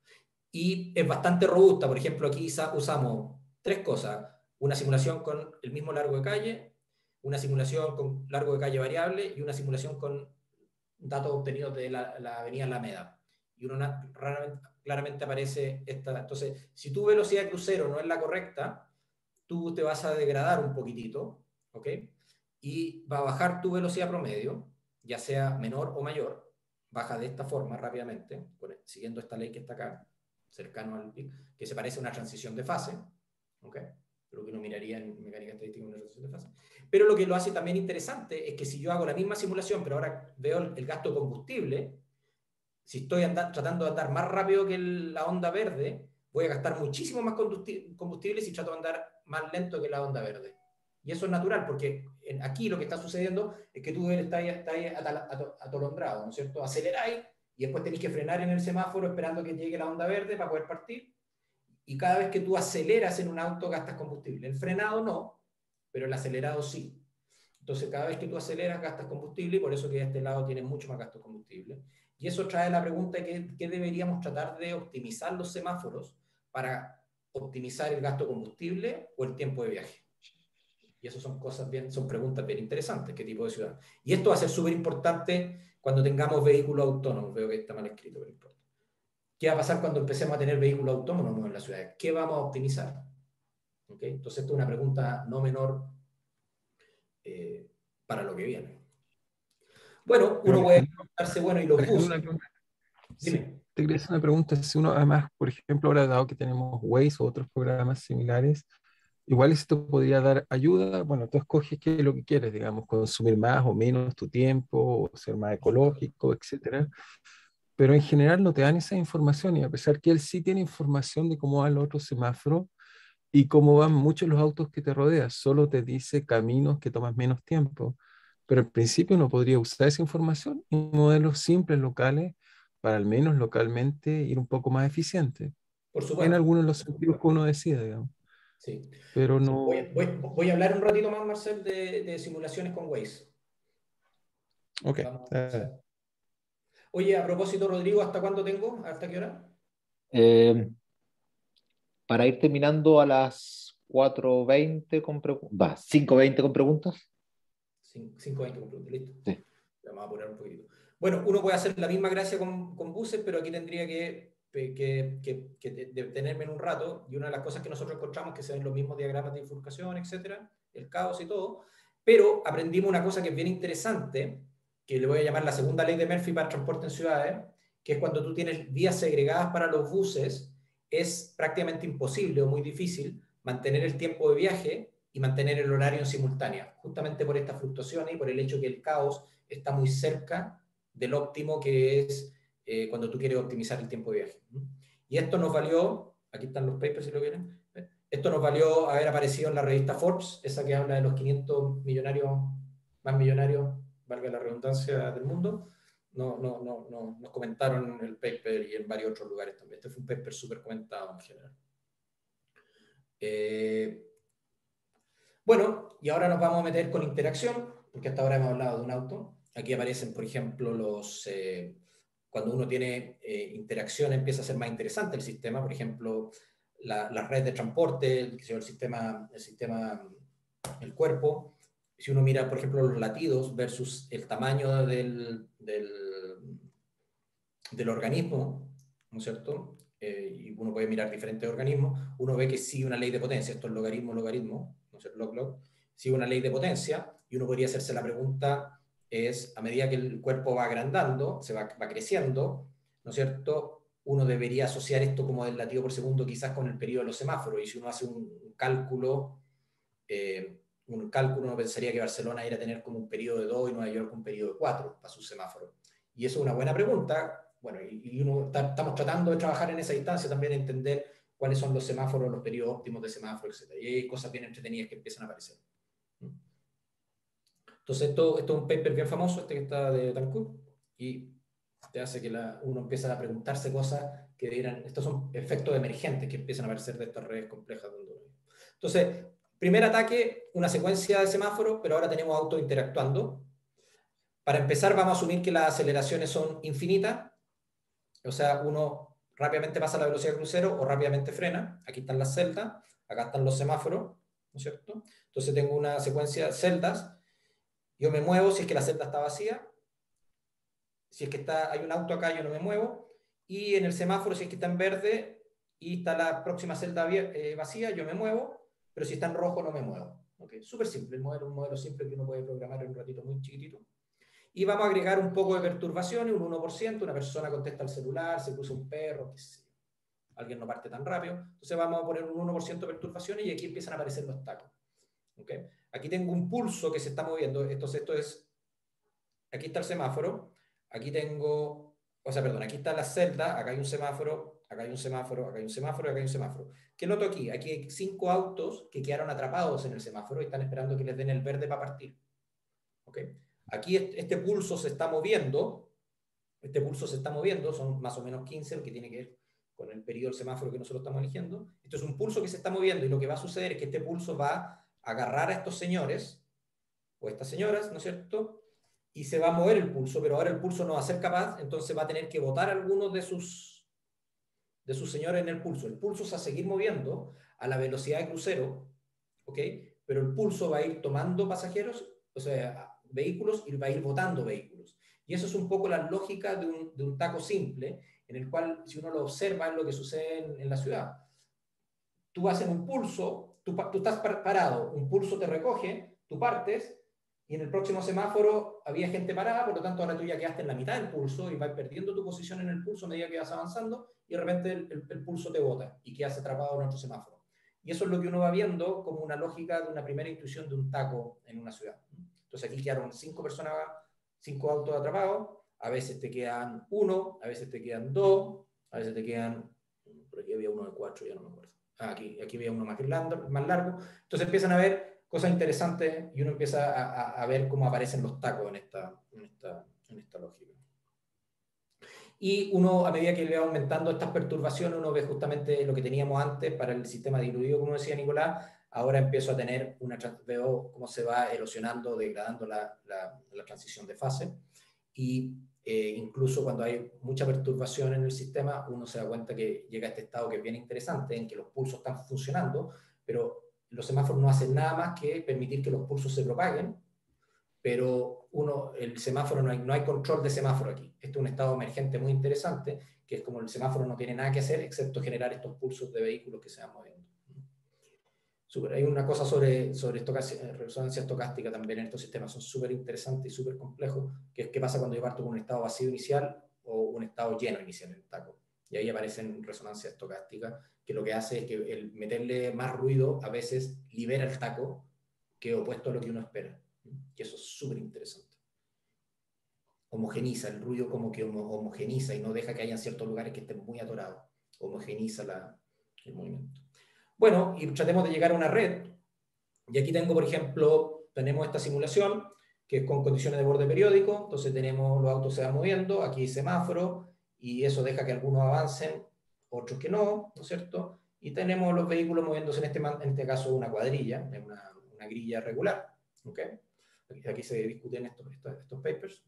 y es bastante robusta. Por ejemplo, aquí usamos 3 cosas. Una simulación con el mismo largo de calle, una simulación con largo de calle variable y una simulación con datos obtenidos de la avenida Alameda. Y uno claramente aparece esta. Entonces, si tu velocidad de crucero no es la correcta, tú te vas a degradar un poquitito, ¿ok? Y va a bajar tu velocidad promedio, ya sea menor o mayor, baja de esta forma rápidamente, siguiendo esta ley que está acá, cercano al pic, que se parece a una transición de fase, ¿ok? Lo que uno miraría en mecánica estadística una transición de fase. Pero lo que lo hace también interesante es que si yo hago la misma simulación, pero ahora veo el gasto de combustible, si estoy tratando de andar más rápido que la onda verde, voy a gastar muchísimo más combustible si trato de andar más lento que la onda verde. Y eso es natural, porque aquí lo que está sucediendo es que tú estás ahí atolondrado, ¿no es cierto? Aceleráis y después tenés que frenar en el semáforo esperando que llegue la onda verde para poder partir. Y cada vez que tú aceleras en un auto gastas combustible. El frenado no, pero el acelerado sí. Entonces cada vez que tú aceleras gastas combustible y por eso que de este lado tienes mucho más gasto de combustible. Y eso trae la pregunta de qué deberíamos tratar de optimizar los semáforos para optimizar el gasto de combustible o el tiempo de viaje. Y eso son preguntas bien interesantes, qué tipo de ciudad. Y esto va a ser súper importante cuando tengamos vehículos autónomos. Veo que está mal escrito, pero no importa. ¿Qué va a pasar cuando empecemos a tener vehículos autónomos en las ciudades? ¿Qué vamos a optimizar? ¿Okay? Entonces, esto es una pregunta no menor para lo que viene. Bueno, uno puede preguntarse, bueno, ¿y los buses? Dime. Te quería hacer una pregunta. Si uno, además, por ejemplo, ahora dado que tenemos Waze o otros programas similares, igual esto podría dar ayuda. Bueno, tú escoges qué es lo que quieres, digamos, consumir más o menos tu tiempo, o ser más ecológico, etcétera. Pero en general no te dan esa información y a pesar que él sí tiene información de cómo van los otros semáforos y cómo van muchos los autos que te rodean, solo te dice caminos que tomas menos tiempo. Pero al principio uno podría usar esa información en modelos simples locales para al menos localmente ir un poco más eficiente. Por supuesto. En algunos de los sentidos que uno decida, digamos. Sí. Pero no... Voy a hablar un ratito más, Marcel, de simulaciones con Waze. Ok. Oye, a propósito, Rodrigo, ¿hasta cuándo tengo? ¿Hasta qué hora? Para ir terminando a las 4:20 con preguntas. 5:20 con preguntas. 5:20 con preguntas, listo. Sí. Vamos a apurar un poquito. Bueno, uno puede hacer la misma gracia con buses, pero aquí tendría que detenerme en un rato, y una de las cosas que nosotros encontramos que se ven los mismos diagramas de bifurcación, etcétera, el caos y todo, pero aprendimos una cosa que es bien interesante, que le voy a llamar la segunda ley de Murphy para el transporte en ciudades, que es cuando tú tienes vías segregadas para los buses, es prácticamente imposible o muy difícil mantener el tiempo de viaje y mantener el horario en simultánea, justamente por estas fluctuaciones y por el hecho que el caos está muy cerca del óptimo, que es cuando tú quieres optimizar el tiempo de viaje. Y esto nos valió, aquí están los papers si lo quieren, esto nos valió haber aparecido en la revista Forbes, esa que habla de los 500 más millonarios, valga la redundancia, del mundo. Nos comentaron el paper y en varios otros lugares también. Este fue un paper súper comentado en general. Bueno, y ahora nos vamos a meter con interacción, porque hasta ahora hemos hablado de un auto. Aquí aparecen, por ejemplo, cuando uno tiene interacción empieza a ser más interesante el sistema, por ejemplo, la red de transporte, el sistema, el cuerpo. Si uno mira, por ejemplo, los latidos versus el tamaño del organismo, ¿no es cierto? Y uno puede mirar diferentes organismos, uno ve que sigue una ley de potencia, esto es logaritmo, ¿no es cierto? Log, sigue una ley de potencia, y uno podría hacerse la pregunta, a medida que el cuerpo va agrandando, va creciendo, ¿no es cierto? Uno debería asociar esto como del latido por segundo quizás con el periodo de los semáforos, y si uno hace un cálculo, uno pensaría que Barcelona iba a tener como un periodo de 2 y Nueva York un periodo de 4 para sus semáforos. Y eso es una buena pregunta. Bueno, y estamos tratando de trabajar en esa instancia también, entender cuáles son los semáforos, los periodos óptimos de semáforos, etc. Y hay cosas bien entretenidas que empiezan a aparecer. Entonces, esto es un paper bien famoso, que está de Tancourt, y te hace que uno empieza a preguntarse cosas que dirán, estos son efectos emergentes que empiezan a aparecer de estas redes complejas. Entonces, primer ataque, una secuencia de semáforos, pero ahora tenemos autos interactuando. Para empezar, vamos a asumir que las aceleraciones son infinitas. O sea, uno rápidamente pasa a la velocidad de crucero o rápidamente frena. Aquí están las celdas, acá están los semáforos, ¿no es cierto? Entonces tengo una secuencia de celdas, yo me muevo si es que la celda está vacía, si es que hay un auto acá yo no me muevo, y en el semáforo si es que está en verde y está la próxima celda vacía, yo me muevo, pero si está en rojo no me muevo. ¿Okay? Súper simple, el modelo es un modelo simple que uno puede programar en un ratito muy chiquitito. Y vamos a agregar un poco de perturbaciones, un 1%, una persona contesta al celular, se cruza un perro, qué sé yo. Alguien no parte tan rápido. Entonces vamos a poner un 1% de perturbaciones y aquí empiezan a aparecer los tacos. ¿Okay? Aquí tengo un pulso que se está moviendo. Entonces esto es, aquí está el semáforo, aquí tengo, o sea, perdón, aquí está la celda, acá hay un semáforo, acá hay un semáforo, acá hay un semáforo, acá hay un semáforo. ¿Qué noto aquí? Aquí hay 5 autos que quedaron atrapados en el semáforo y están esperando que les den el verde para partir. ¿Okay? Aquí este pulso se está moviendo, son más o menos 15, lo que tiene que ver con el periodo del semáforo que nosotros estamos eligiendo. Esto es un pulso que se está moviendo y lo que va a suceder es que este pulso va a agarrar a estos señores o estas señoras, ¿no es cierto? Y se va a mover el pulso, pero ahora el pulso no va a ser capaz, entonces va a tener que botar a algunos de sus señores en el pulso. El pulso se va a seguir moviendo a la velocidad de crucero, ¿ok? Pero el pulso va a ir tomando pasajeros, o sea, vehículos, y va a ir botando vehículos. Y eso es un poco la lógica de un taco simple, en el cual, si uno lo observa, es lo que sucede en la ciudad. Tú vas en un pulso, tú estás parado, un pulso te recoge, tú partes, y en el próximo semáforo había gente parada, por lo tanto ahora tú ya quedaste en la mitad del pulso y vas perdiendo tu posición en el pulso a medida que vas avanzando y de repente el pulso te bota y quedas atrapado en otro semáforo. Y eso es lo que uno va viendo como una lógica de una primera intuición de un taco en una ciudad. Entonces aquí quedaron 5 personas, 5 autos atrapados, a veces te quedan 1, a veces te quedan 2, a veces te quedan, por aquí había uno de 4, ya no me acuerdo. Aquí había uno más largo. Entonces empiezan a ver cosas interesantes y uno empieza a ver cómo aparecen los tacos en esta lógica. Y uno, a medida que le va aumentando estas perturbaciones, uno ve justamente lo que teníamos antes para el sistema diluido, como decía Nicolás. Ahora empiezo a tener veo cómo se va erosionando, degradando la transición de fase. Y incluso cuando hay mucha perturbación en el sistema, uno se da cuenta que llega a este estado que es bien interesante, en que los pulsos están funcionando, pero los semáforos no hacen nada más que permitir que los pulsos se propaguen, pero el semáforo no hay control de semáforo aquí. Este es un estado emergente muy interesante, que es como el semáforo no tiene nada que hacer excepto generar estos pulsos de vehículos que se van moviendo. Hay una cosa sobre resonancia estocástica también en estos sistemas, son súper interesantes y súper complejos, que es qué pasa cuando yo parto con un estado vacío inicial o un estado lleno inicial en el taco. Y ahí aparecen resonancias estocásticas, que lo que hace es que el meterle más ruido a veces libera el taco, que es opuesto a lo que uno espera. Y eso es súper interesante. Homogeniza el ruido, como que homogeniza y no deja que haya ciertos lugares que estén muy atorados. Homogeniza el movimiento. Bueno, y tratemos de llegar a una red. Y aquí tengo, por ejemplo, tenemos esta simulación que es con condiciones de borde periódico. Entonces tenemos los autos se van moviendo, aquí hay semáforo, y eso deja que algunos avancen, otros que no, ¿no es cierto? Y tenemos los vehículos moviéndose, en este caso una cuadrilla, una grilla regular. ¿Okay? Aquí se discuten estos papers.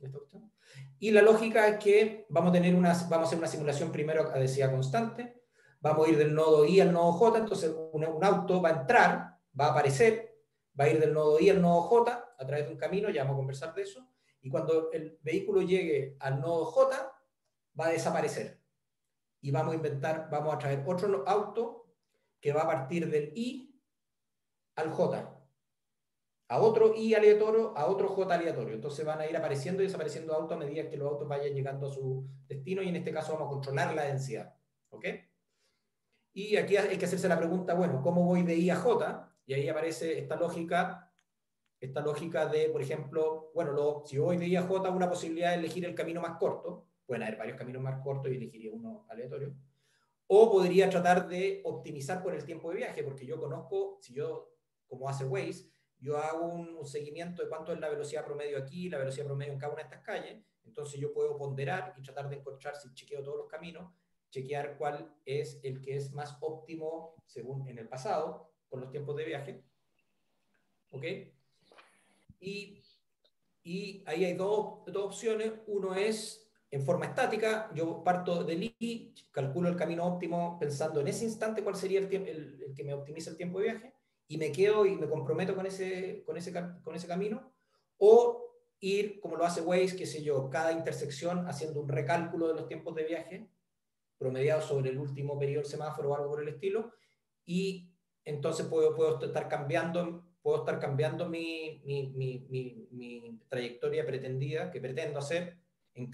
Y la lógica es que vamos a hacer una simulación primero a densidad constante, vamos a ir del nodo I al nodo J, entonces un auto va a entrar, va a aparecer, va a ir del nodo I al nodo J a través de un camino, ya vamos a conversar de eso, y cuando el vehículo llegue al nodo J, va a desaparecer. Y vamos a traer otro auto que va a partir del I al J, a otro I aleatorio, a otro J aleatorio. Entonces van a ir apareciendo y desapareciendo autos a medida que los autos vayan llegando a su destino, y en este caso vamos a controlar la densidad. ¿Ok? Y aquí hay que hacerse la pregunta, bueno, ¿cómo voy de I a J? Y ahí aparece esta lógica de, por ejemplo, bueno, si voy de I a J, una posibilidad de elegir el camino más corto. Pueden haber varios caminos más cortos y elegiría uno aleatorio. O podría tratar de optimizar por el tiempo de viaje, porque yo conozco, como hace Waze, yo hago un seguimiento de cuánto es la velocidad promedio aquí, la velocidad promedio en cada una de estas calles, entonces yo puedo ponderar y tratar de encontrar, si chequeo todos los caminos, chequear cuál es el que es más óptimo según en el pasado, con los tiempos de viaje. ¿Ok? Y ahí hay dos opciones. Uno es en forma estática, yo parto del I, calculo el camino óptimo pensando en ese instante cuál sería el que me optimiza el tiempo de viaje, y me quedo y me comprometo con ese camino, o ir, como lo hace Waze, qué sé yo, cada intersección haciendo un recálculo de los tiempos de viaje, promediado sobre el último periodo del semáforo o algo por el estilo, y entonces puedo estar cambiando mi trayectoria pretendida, que pretendo hacer en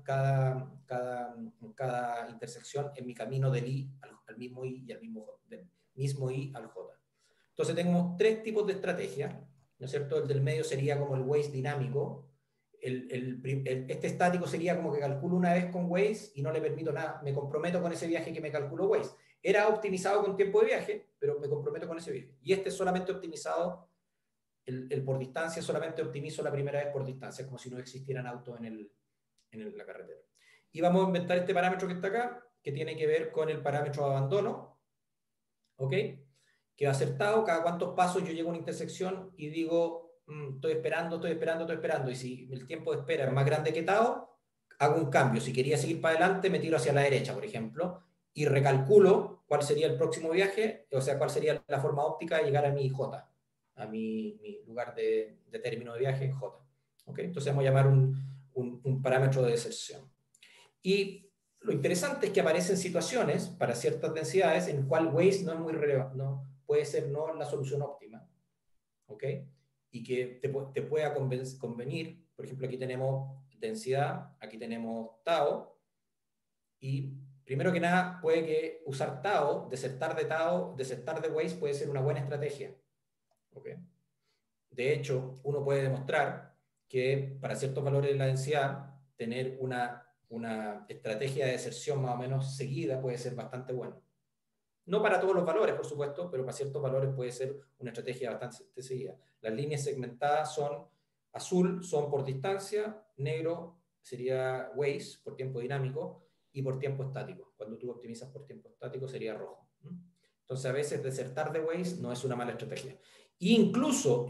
cada intersección en mi camino del I al mismo I y al del mismo I al J. Entonces tenemos tres tipos de estrategia, ¿no es cierto? El del medio sería como el Waze dinámico. Este estático sería como que calculo una vez con Waze y no le permito nada, me comprometo con ese viaje que me calculó Waze. Era optimizado con tiempo de viaje, pero me comprometo con ese viaje. Y este es solamente optimizado, el por distancia, solamente optimizo la primera vez por distancia, como si no existieran autos en la carretera. Y vamos a inventar este parámetro que está acá, que tiene que ver con el parámetro de abandono, ¿ok? Que va a ser tau, cada cuántos pasos yo llego a una intersección y digo, estoy esperando, y si el tiempo de espera es más grande que tau, hago un cambio. Si quería seguir para adelante, me tiro hacia la derecha, por ejemplo, y recalculo cuál sería el próximo viaje, o sea, cuál sería la forma óptica de llegar a mi J, a mi lugar de término de viaje, J. ¿Okay? Entonces vamos a llamar un parámetro de deserción. Y lo interesante es que aparecen situaciones para ciertas densidades en cual Waze no es muy relevante, no, puede ser no la solución óptima, ¿ok? Y que te pueda convenir, por ejemplo, aquí tenemos densidad, aquí tenemos tau, y primero que nada puede que usar tau, desertar de Waze puede ser una buena estrategia, ¿ok? De hecho, uno puede demostrar que para ciertos valores de la densidad, tener una estrategia de deserción más o menos seguida puede ser bastante bueno. No para todos los valores, por supuesto, pero para ciertos valores puede ser una estrategia bastante seguida. Las líneas segmentadas son azul, son por distancia, negro sería Waze por tiempo dinámico y por tiempo estático. Cuando tú optimizas por tiempo estático sería rojo. Entonces a veces desertar de Waze no es una mala estrategia. Incluso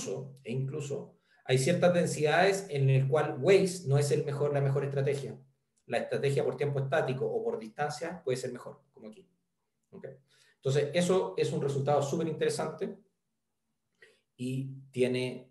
hay ciertas densidades en las cuales Waze no es la mejor estrategia. La estrategia por tiempo estático o por distancia puede ser mejor, como aquí. ¿Okay? Entonces, eso es un resultado súper interesante y tiene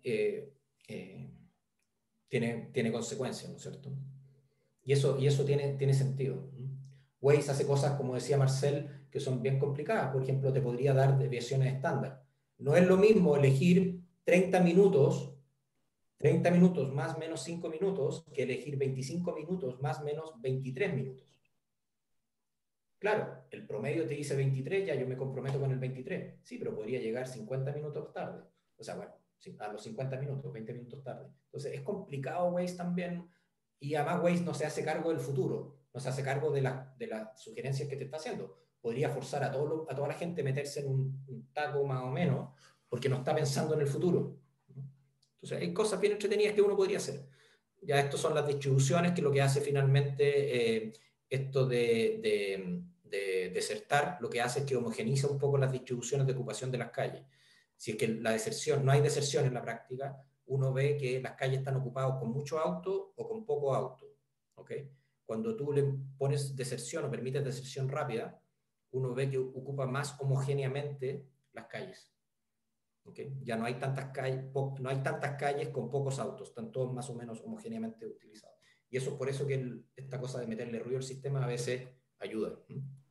consecuencias, ¿no es cierto? Y eso tiene sentido. Waze hace cosas, como decía Marcel, que son bien complicadas. Por ejemplo, te podría dar desviaciones estándar. No es lo mismo elegir 30 minutos más menos 5 minutos que elegir 25 minutos más menos 23 minutos. Claro, el promedio te dice 23, ya yo me comprometo con el 23. Sí, pero podría llegar 50 minutos tarde. O sea, bueno, a los 50 minutos, 20 minutos tarde. Entonces, es complicado Waze también. Y además Waze no se hace cargo del futuro. No se hace cargo de las sugerencias que te está haciendo. Podría forzar a toda la gente a meterse en un taco más o menos, porque no está pensando en el futuro. Entonces, hay cosas bien entretenidas que uno podría hacer. Ya estas son las distribuciones, que lo que hace finalmente esto de desertar, lo que hace es que homogeniza un poco las distribuciones de ocupación de las calles. Si es que no hay deserción en la práctica, uno ve que las calles están ocupadas con mucho auto o con poco auto. ¿Okay? Cuando tú le pones deserción o permites deserción rápida, uno ve que ocupa más homogéneamente las calles. ¿Okay? Ya no hay tantas calles con pocos autos, están todos más o menos homogéneamente utilizados. Y eso es por eso que esta cosa de meterle ruido al sistema a veces ayuda.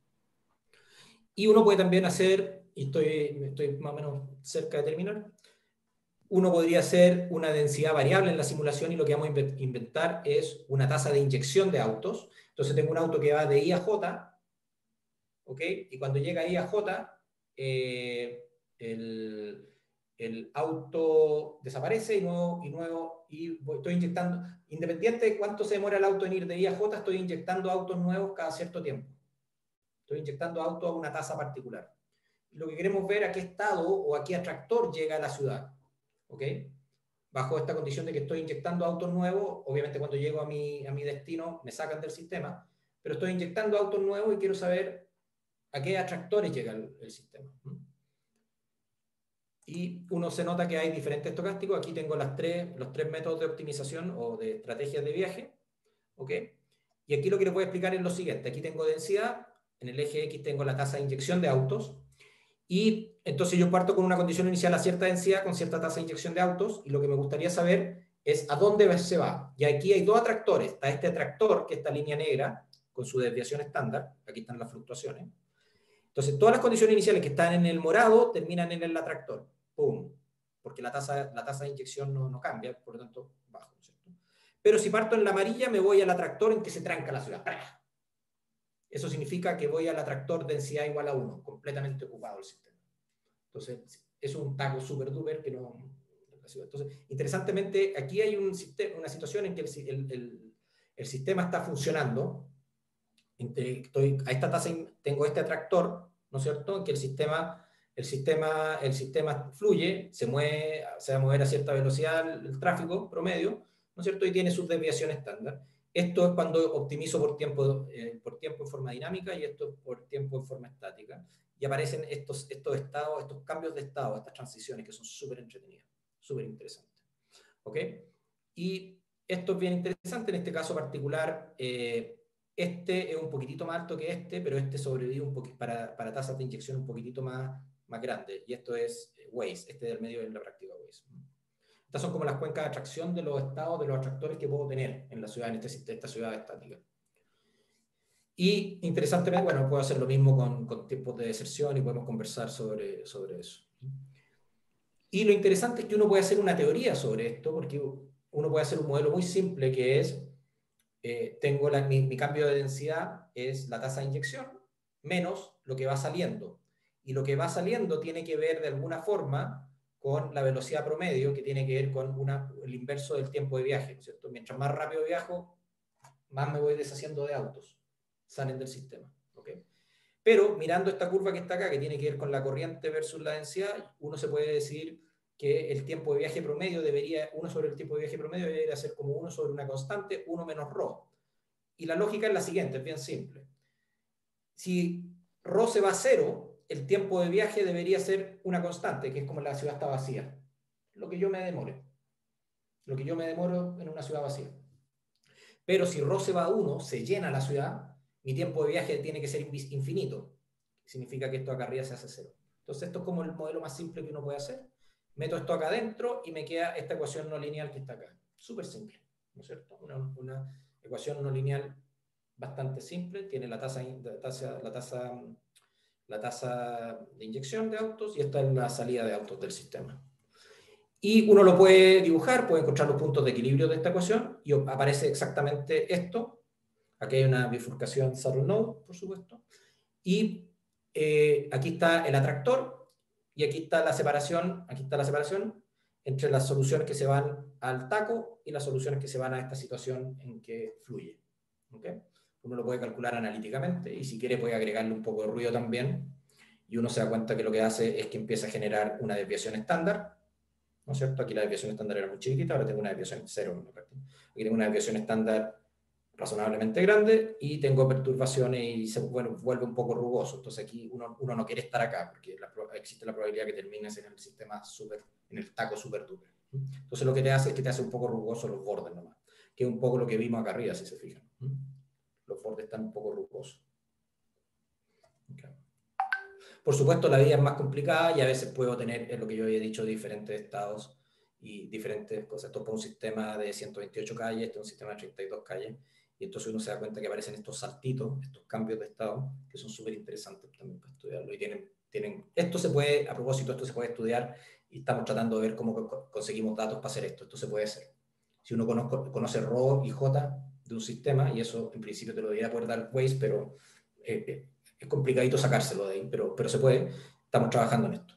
Y uno puede también hacer, y estoy más o menos cerca de terminar, uno podría hacer una densidad variable en la simulación, y lo que vamos a inventar es una tasa de inyección de autos. Entonces tengo un auto que va de I a J, ¿ok? Y cuando llega I a J, el auto desaparece y estoy inyectando, independiente de cuánto se demora el auto en ir de I a J, estoy inyectando autos nuevos cada cierto tiempo. Estoy inyectando autos a una tasa particular. Lo que queremos ver a qué estado o a qué atractor llega a la ciudad. ¿Ok? Bajo esta condición de que estoy inyectando autos nuevos, obviamente cuando llego a mi destino me sacan del sistema, pero estoy inyectando autos nuevos y quiero saber a qué atractores llega el sistema. Y uno se nota que hay diferentes estocásticos. Aquí tengo los tres métodos de optimización o de estrategias de viaje. ¿Ok? Y aquí lo que les voy a explicar es lo siguiente. Aquí tengo densidad, en el eje X tengo la tasa de inyección de autos, y entonces yo parto con una condición inicial a cierta densidad, con cierta tasa de inyección de autos, y lo que me gustaría saber es a dónde se va. Y aquí hay dos atractores. Está este atractor, que es esta línea negra, con su desviación estándar. Aquí están las fluctuaciones. Entonces, todas las condiciones iniciales que están en el morado terminan en el atractor. ¡Pum! Porque la tasa de inyección no cambia, por lo tanto, bajo, ¿cierto? Pero si parto en la amarilla, me voy al atractor en que se tranca la ciudad. ¡Pah! Eso significa que voy al atractor densidad igual a 1, completamente ocupado el sistema. Entonces, es un taco super duper que no... Entonces, interesantemente, aquí hay una situación en que el sistema está funcionando. A esta tasa tengo este atractor, ¿no es cierto? En que el sistema fluye, se va a mover a cierta velocidad el tráfico promedio, ¿no es cierto? Y tiene sus desviaciones estándar. Esto es cuando optimizo por tiempo en forma dinámica, y esto es por tiempo en forma estática. Y aparecen estos estados, estos cambios de estado, estas transiciones que son súper entretenidas, súper interesantes. ¿Ok? Y esto es bien interesante en este caso particular. Este es un poquitito más alto que este, pero este sobrevive un poquito para tasas de inyección un poquitito más grande. Y esto es Waze, este del medio de la práctica Waze. Estas son como las cuencas de atracción de los estados, de los atractores que puedo tener en la ciudad, en esta ciudad estática. Y interesantemente, bueno, puedo hacer lo mismo con tiempos de deserción, y podemos conversar sobre eso. Y lo interesante es que uno puede hacer una teoría sobre esto, porque uno puede hacer un modelo muy simple que es, tengo mi cambio de densidad es la tasa de inyección menos lo que va saliendo. Y lo que va saliendo tiene que ver de alguna forma con la velocidad promedio, que tiene que ver con el inverso del tiempo de viaje, ¿no es cierto? Mientras más rápido viajo, más me voy deshaciendo de autos. Salen del sistema. ¿Okay? Pero mirando esta curva que está acá, que tiene que ver con la corriente versus la densidad, uno se puede decir que el tiempo de viaje promedio uno sobre el tiempo de viaje promedio debería ser como 1 sobre una constante, 1 menos ρ. Y la lógica es la siguiente, es bien simple. Si ρ se va a 0, el tiempo de viaje debería ser una constante, que es como la ciudad está vacía. Lo que yo me demore. Lo que yo me demoro en una ciudad vacía. Pero si ρ se va a 1, se llena la ciudad, mi tiempo de viaje tiene que ser infinito. Significa que esto acá arriba se hace 0. Entonces esto es como el modelo más simple que uno puede hacer. Meto esto acá adentro y me queda esta ecuación no lineal que está acá. Súper simple, ¿no es cierto? Una ecuación no lineal bastante simple. Tiene la tasa de inyección de autos, y esta es la salida de autos del sistema. Y uno lo puede dibujar, puede encontrar los puntos de equilibrio de esta ecuación, y aparece exactamente esto. Aquí hay una bifurcación saddle node, por supuesto. Y aquí está el atractor, y aquí está la separación entre las soluciones que se van al taco y las soluciones que se van a esta situación en que fluye. ¿Okay? Uno lo puede calcular analíticamente, y si quiere puede agregarle un poco de ruido también, y uno se da cuenta que lo que hace es que empieza a generar una desviación estándar, ¿no es cierto? Aquí la desviación estándar era muy chiquitita, ahora tengo una desviación 0. Aquí tengo una desviación estándar razonablemente grande, y tengo perturbaciones y se vuelve un poco rugoso. Entonces aquí uno no quiere estar acá, porque existe la probabilidad que termines en el sistema en el taco super duper. Entonces lo que te hace es que te hace un poco rugoso los bordes nomás, que es un poco lo que vimos acá arriba, si se fijan. Los bordes están un poco rugosos. Okay. Por supuesto, la vida es más complicada, y a veces puedo tener, es lo que yo había dicho, diferentes estados y diferentes cosas. Esto es un sistema de 128 calles, este es un sistema de 32 calles, y entonces uno se da cuenta que aparecen estos saltitos, estos cambios de estado, que son súper interesantes también para estudiarlo. Y esto se puede, a propósito, esto se puede estudiar, y estamos tratando de ver cómo conseguimos datos para hacer esto. Esto se puede hacer. Si uno conoce ρ y j de un sistema, y eso en principio te lo debería poder dar Waze, pero es complicadito sacárselo de ahí, pero se puede. Estamos trabajando en esto.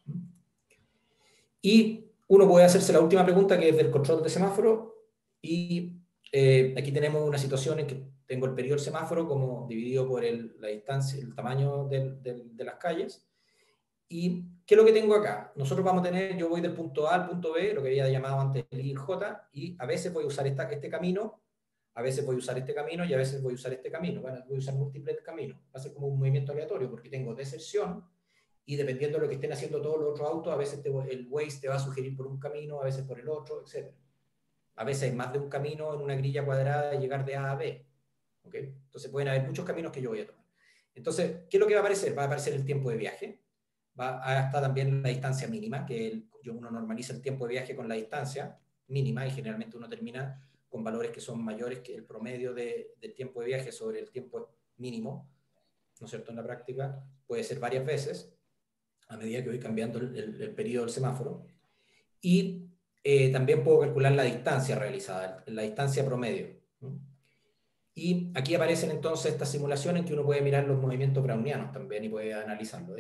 Y uno puede hacerse la última pregunta, que es del control de semáforo, y aquí tenemos una situación en que tengo el periodo del semáforo como dividido por la distancia, el tamaño de las calles. ¿Y qué es lo que tengo acá? Nosotros vamos a tener, yo voy del punto A al punto B, lo que había llamado antes el I y J, y a veces voy a usar este camino, a veces voy a usar este camino, y a veces voy a usar este camino. Bueno, voy a usar múltiples caminos. Va a ser como un movimiento aleatorio, porque tengo deserción, y dependiendo de lo que estén haciendo todos los otros autos, a veces el Waze te va a sugerir por un camino, a veces por el otro, etc. A veces hay más de un camino en una grilla cuadrada de llegar de A a B. ¿ok? Entonces pueden haber muchos caminos que yo voy a tomar. Entonces, ¿qué es lo que va a aparecer? Va a aparecer el tiempo de viaje, va a estar también la distancia mínima, que uno normaliza el tiempo de viaje con la distancia mínima y generalmente uno termina con valores que son mayores que el promedio del tiempo de viaje sobre el tiempo mínimo, ¿no es cierto? En la práctica puede ser varias veces a medida que voy cambiando el periodo del semáforo. Y también puedo calcular la distancia realizada, la distancia promedio, ¿no? Y aquí aparecen entonces estas simulaciones en que uno puede mirar los movimientos brownianos también y puede analizarlo.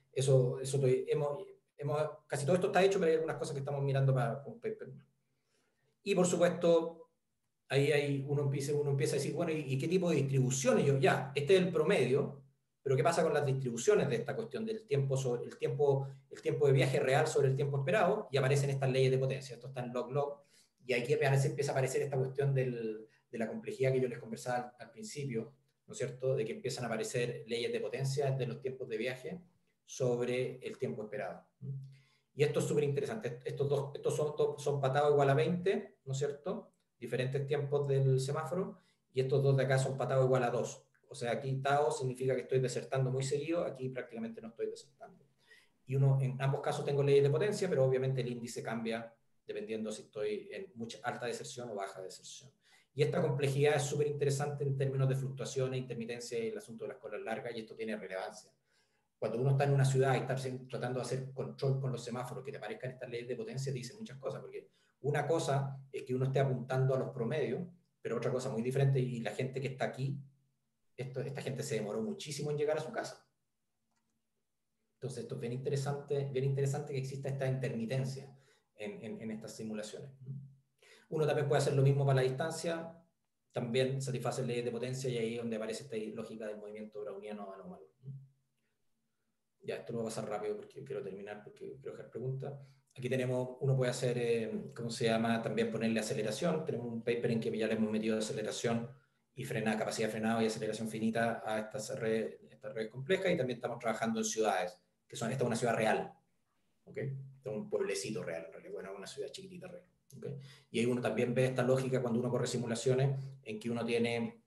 Casi todo esto está hecho, pero hay algunas cosas que estamos mirando para un paper. Y por supuesto, ahí uno empieza a decir, bueno, ¿y qué tipo de distribuciones? Este es el promedio, pero ¿qué pasa con las distribuciones de esta cuestión del tiempo sobre el tiempo de viaje real sobre el tiempo esperado? Y aparecen estas leyes de potencia. Esto está en log-log, y aquí empieza a aparecer esta cuestión de la complejidad que yo les conversaba al principio, ¿no es cierto? De que empiezan a aparecer leyes de potencia de los tiempos de viaje sobre el tiempo esperado. Y esto es súper interesante. Estos son patado igual a 20, ¿no es cierto? Diferentes tiempos del semáforo, y estos dos de acá son patado igual a 2. O sea, aquí tau significa que estoy desertando muy seguido, aquí prácticamente no estoy desertando. Y en ambos casos tengo leyes de potencia, pero obviamente el índice cambia dependiendo si estoy en mucha alta deserción o baja deserción. Y esta complejidad es súper interesante en términos de fluctuaciones, intermitencia y el asunto de las colas largas, y esto tiene relevancia. Cuando uno está en una ciudad y está tratando de hacer control con los semáforos, que te aparezcan estas leyes de potencia, te dice muchas cosas, porque una cosa es que uno esté apuntando a los promedios, pero otra cosa muy diferente, y la gente que está aquí, esta gente se demoró muchísimo en llegar a su casa. Entonces esto es bien interesante que exista esta intermitencia en estas simulaciones. Uno también puede hacer lo mismo para la distancia, también satisface leyes de potencia, y ahí es donde aparece esta lógica del movimiento browniano anómalo. Ya, esto lo voy a pasar rápido porque quiero terminar, porque quiero dejar preguntas. Aquí uno puede hacer, ¿cómo se llama? También ponerle aceleración. Tenemos un paper en que ya le hemos metido aceleración y capacidad de frenado y aceleración finita a estas redes complejas, y también estamos trabajando en ciudades, esta es una ciudad real, ¿okay? Este es un pueblecito real, en realidad, bueno, una ciudad chiquitita real, ¿okay? Y ahí uno también ve esta lógica cuando uno corre simulaciones en que uno tiene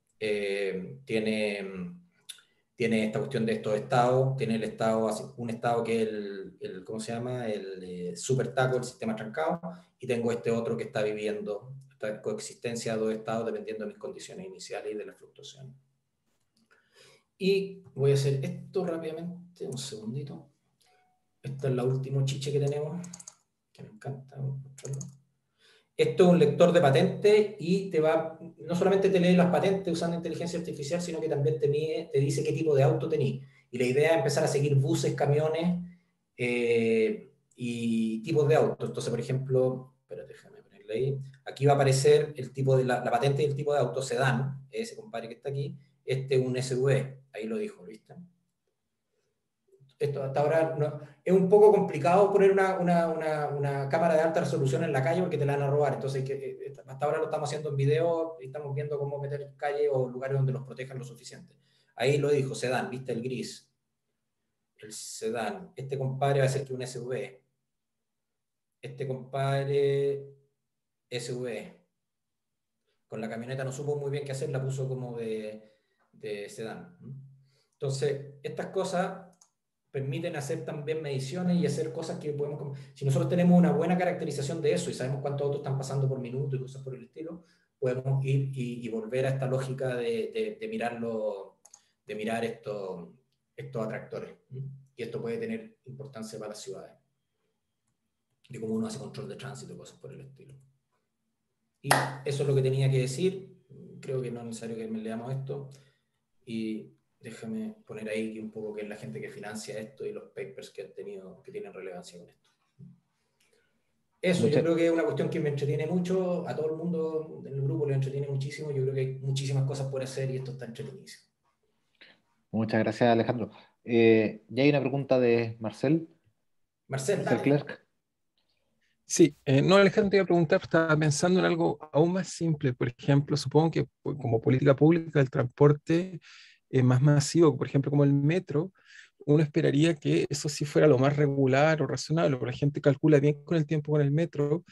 esta cuestión de estos estados, tiene un estado que es ¿cómo se llama? El super taco, el sistema trancado, y tengo este otro que está viviendo esta coexistencia de dos estados dependiendo de mis condiciones iniciales y de la fluctuación. Y voy a hacer esto rápidamente, un segundito. Esta es la última chiche que tenemos, que me encanta mostrarlo. Esto es un lector de patentes, y no solamente te lee las patentes usando inteligencia artificial, sino que también te dice qué tipo de auto tenés. Y la idea es empezar a seguir buses, camiones y tipos de autos. Entonces, por ejemplo, espérate, déjame ponerle ahí. Aquí va a aparecer el tipo de la patente del tipo de auto sedán, ese compadre que está aquí. Este es un SUV, ahí lo dijo, ¿viste? Esto hasta ahora es un poco complicado poner una cámara de alta resolución en la calle porque te la van a robar. Entonces, hasta ahora lo estamos haciendo en video y estamos viendo cómo meter calle o lugares donde los protejan lo suficiente. Ahí lo dijo, sedán, ¿viste? El gris. El sedán. Este compadre va a ser que un SUV. Este compadre, SUV. Con la camioneta no supo muy bien qué hacer, la puso como de sedán. Entonces, estas cosas permiten hacer también mediciones y hacer cosas que podemos... Si nosotros tenemos una buena caracterización de eso y sabemos cuántos autos están pasando por minuto y cosas por el estilo, podemos ir y volver a esta lógica de mirar estos atractores. Y esto puede tener importancia para las ciudades, de cómo uno hace control de tránsito y cosas por el estilo. Y eso es lo que tenía que decir. Creo que no es necesario que me leamos esto. Y déjame poner ahí un poco qué es la gente que financia esto y los papers que tienen relevancia con esto. Eso, yo creo que es una cuestión que me entretiene mucho, a todo el mundo en el grupo le entretiene muchísimo. Yo creo que hay muchísimas cosas por hacer y esto está entretenidísimo. Muchas gracias, Alejandro. Ya hay una pregunta de Marcel. Marcel Clerc. Sí, no, Alejandro, te iba a preguntar, estaba pensando en algo aún más simple. Por ejemplo, supongo que como política pública el transporte más masivo, por ejemplo, como el metro, uno esperaría que eso sí fuera lo más regular o razonable, porque la gente calcula bien con el tiempo con el metro,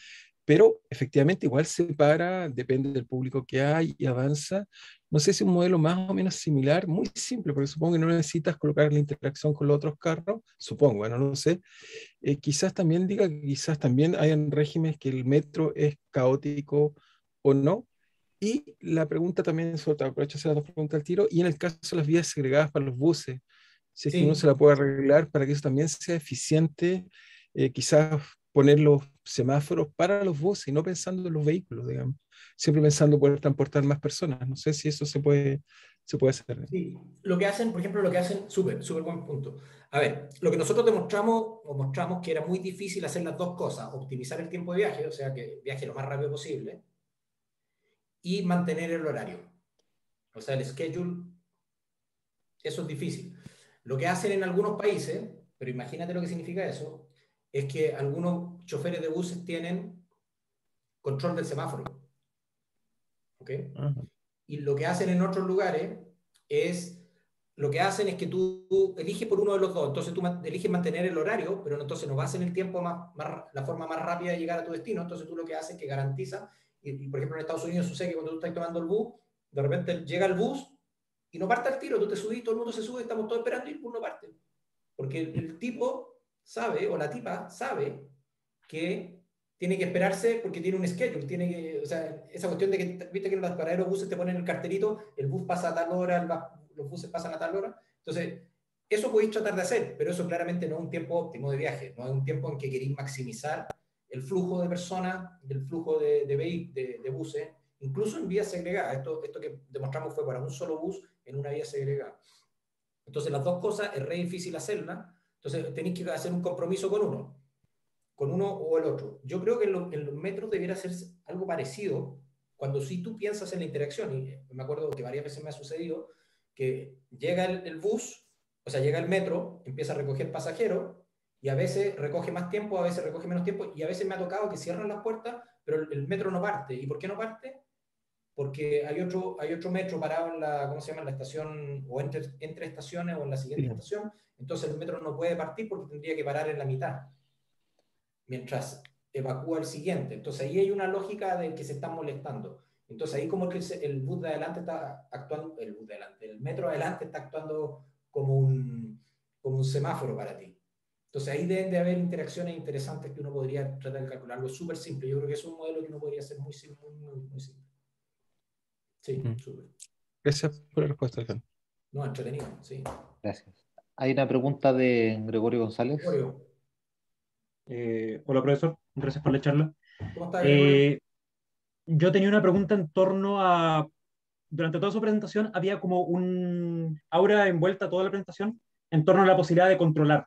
pero efectivamente igual se para, depende del público que hay y avanza. No sé si un modelo más o menos similar, muy simple, porque supongo que no necesitas colocar la interacción con los otros carros, supongo, bueno, no sé. Quizás también diga que quizás también hayan regímenes que el metro es caótico o no. Y la pregunta también, sobre aprovecho a hacer las dos preguntas al tiro, y en el caso de las vías segregadas para los buses, si es que uno Sí, se la puede arreglar para que eso también sea eficiente, quizás poner los semáforos para los buses y no pensando en los vehículos, digamos, siempre pensando poder transportar más personas. No sé si eso se puede hacer. sí. Lo que hacen, por ejemplo, lo que hacen, súper, súper buen punto. A ver, lo que nosotros demostramos, o mostramos que era muy difícil hacer las dos cosas, optimizar el tiempo de viaje, o sea, que viaje lo más rápido posible, y mantener el horario. O sea, el schedule, eso es difícil. Lo que hacen en algunos países, pero imagínate lo que significa eso, es que algunos choferes de buses tienen control del semáforo. ¿Ok? Ajá. Y lo que hacen en otros lugares es, lo que hacen es que tú eliges por uno de los dos, entonces tú eliges mantener el horario, pero entonces no vas en el tiempo la forma más rápida de llegar a tu destino, entonces tú lo que haces es que garantiza, y por ejemplo en Estados Unidos sucede que cuando tú estás tomando el bus, de repente llega el bus y no parte al tiro, tú te subís, todo el mundo se sube, estamos todos esperando y el bus no parte. Porque el tipo sabe, o la tipa sabe, que tiene que esperarse porque tiene un schedule, tiene que, o sea, esa cuestión de que, viste que en los paraderos buses te ponen el cartelito, el bus pasa a tal hora, los buses pasan a tal hora, entonces, eso podéis tratar de hacer, pero eso claramente no es un tiempo óptimo de viaje, no es un tiempo en que queréis maximizar el flujo de personas, el flujo de buses, incluso en vías segregadas. Esto que demostramos fue para un solo bus en una vía segregada. Entonces, las dos cosas es re difícil hacerlas, entonces tenéis que hacer un compromiso con uno o el otro. Yo creo que en los metros debiera ser algo parecido cuando sí tú piensas en la interacción. Y me acuerdo que varias veces me ha sucedido que llega el bus, o sea, llega el metro, empieza a recoger pasajeros y a veces recoge más tiempo, a veces recoge menos tiempo y a veces me ha tocado que cierran las puertas, pero el metro no parte. ¿Y por qué no parte? Porque hay otro metro parado en la, ¿cómo se llama? En la estación, o entre estaciones o en la siguiente Sí. estación, entonces el metro no puede partir porque tendría que parar en la mitad mientras evacúa el siguiente. Entonces ahí hay una lógica de que se están molestando. Entonces ahí como que el bus de adelante está actuando, el bus de adelante, el metro de adelante está actuando como un semáforo para ti. Entonces ahí deben de haber interacciones interesantes que uno podría tratar de calcular. Algo súper simple. Yo creo que es un modelo que uno podría hacer muy simple. Muy simple. Sí, súper. Gracias por la respuesta, Alejandro. No, entretenido, sí. Gracias. Hay una pregunta de Gregorio González. Gregorio, Hola, profesor. Gracias por la charla. ¿cómo está, Gregorio? Eh, yo tenía una pregunta en torno a, durante toda su presentación, había como un aura envuelta a toda la presentación en torno a la posibilidad de controlar.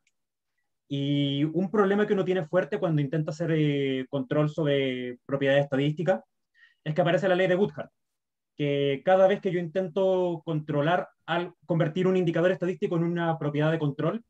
Y un problema que uno tiene fuerte cuando intenta hacer control sobre propiedades estadísticas es que aparece la ley de Goodhart, que cada vez que yo intento controlar, al convertir un indicador estadístico en una propiedad de control,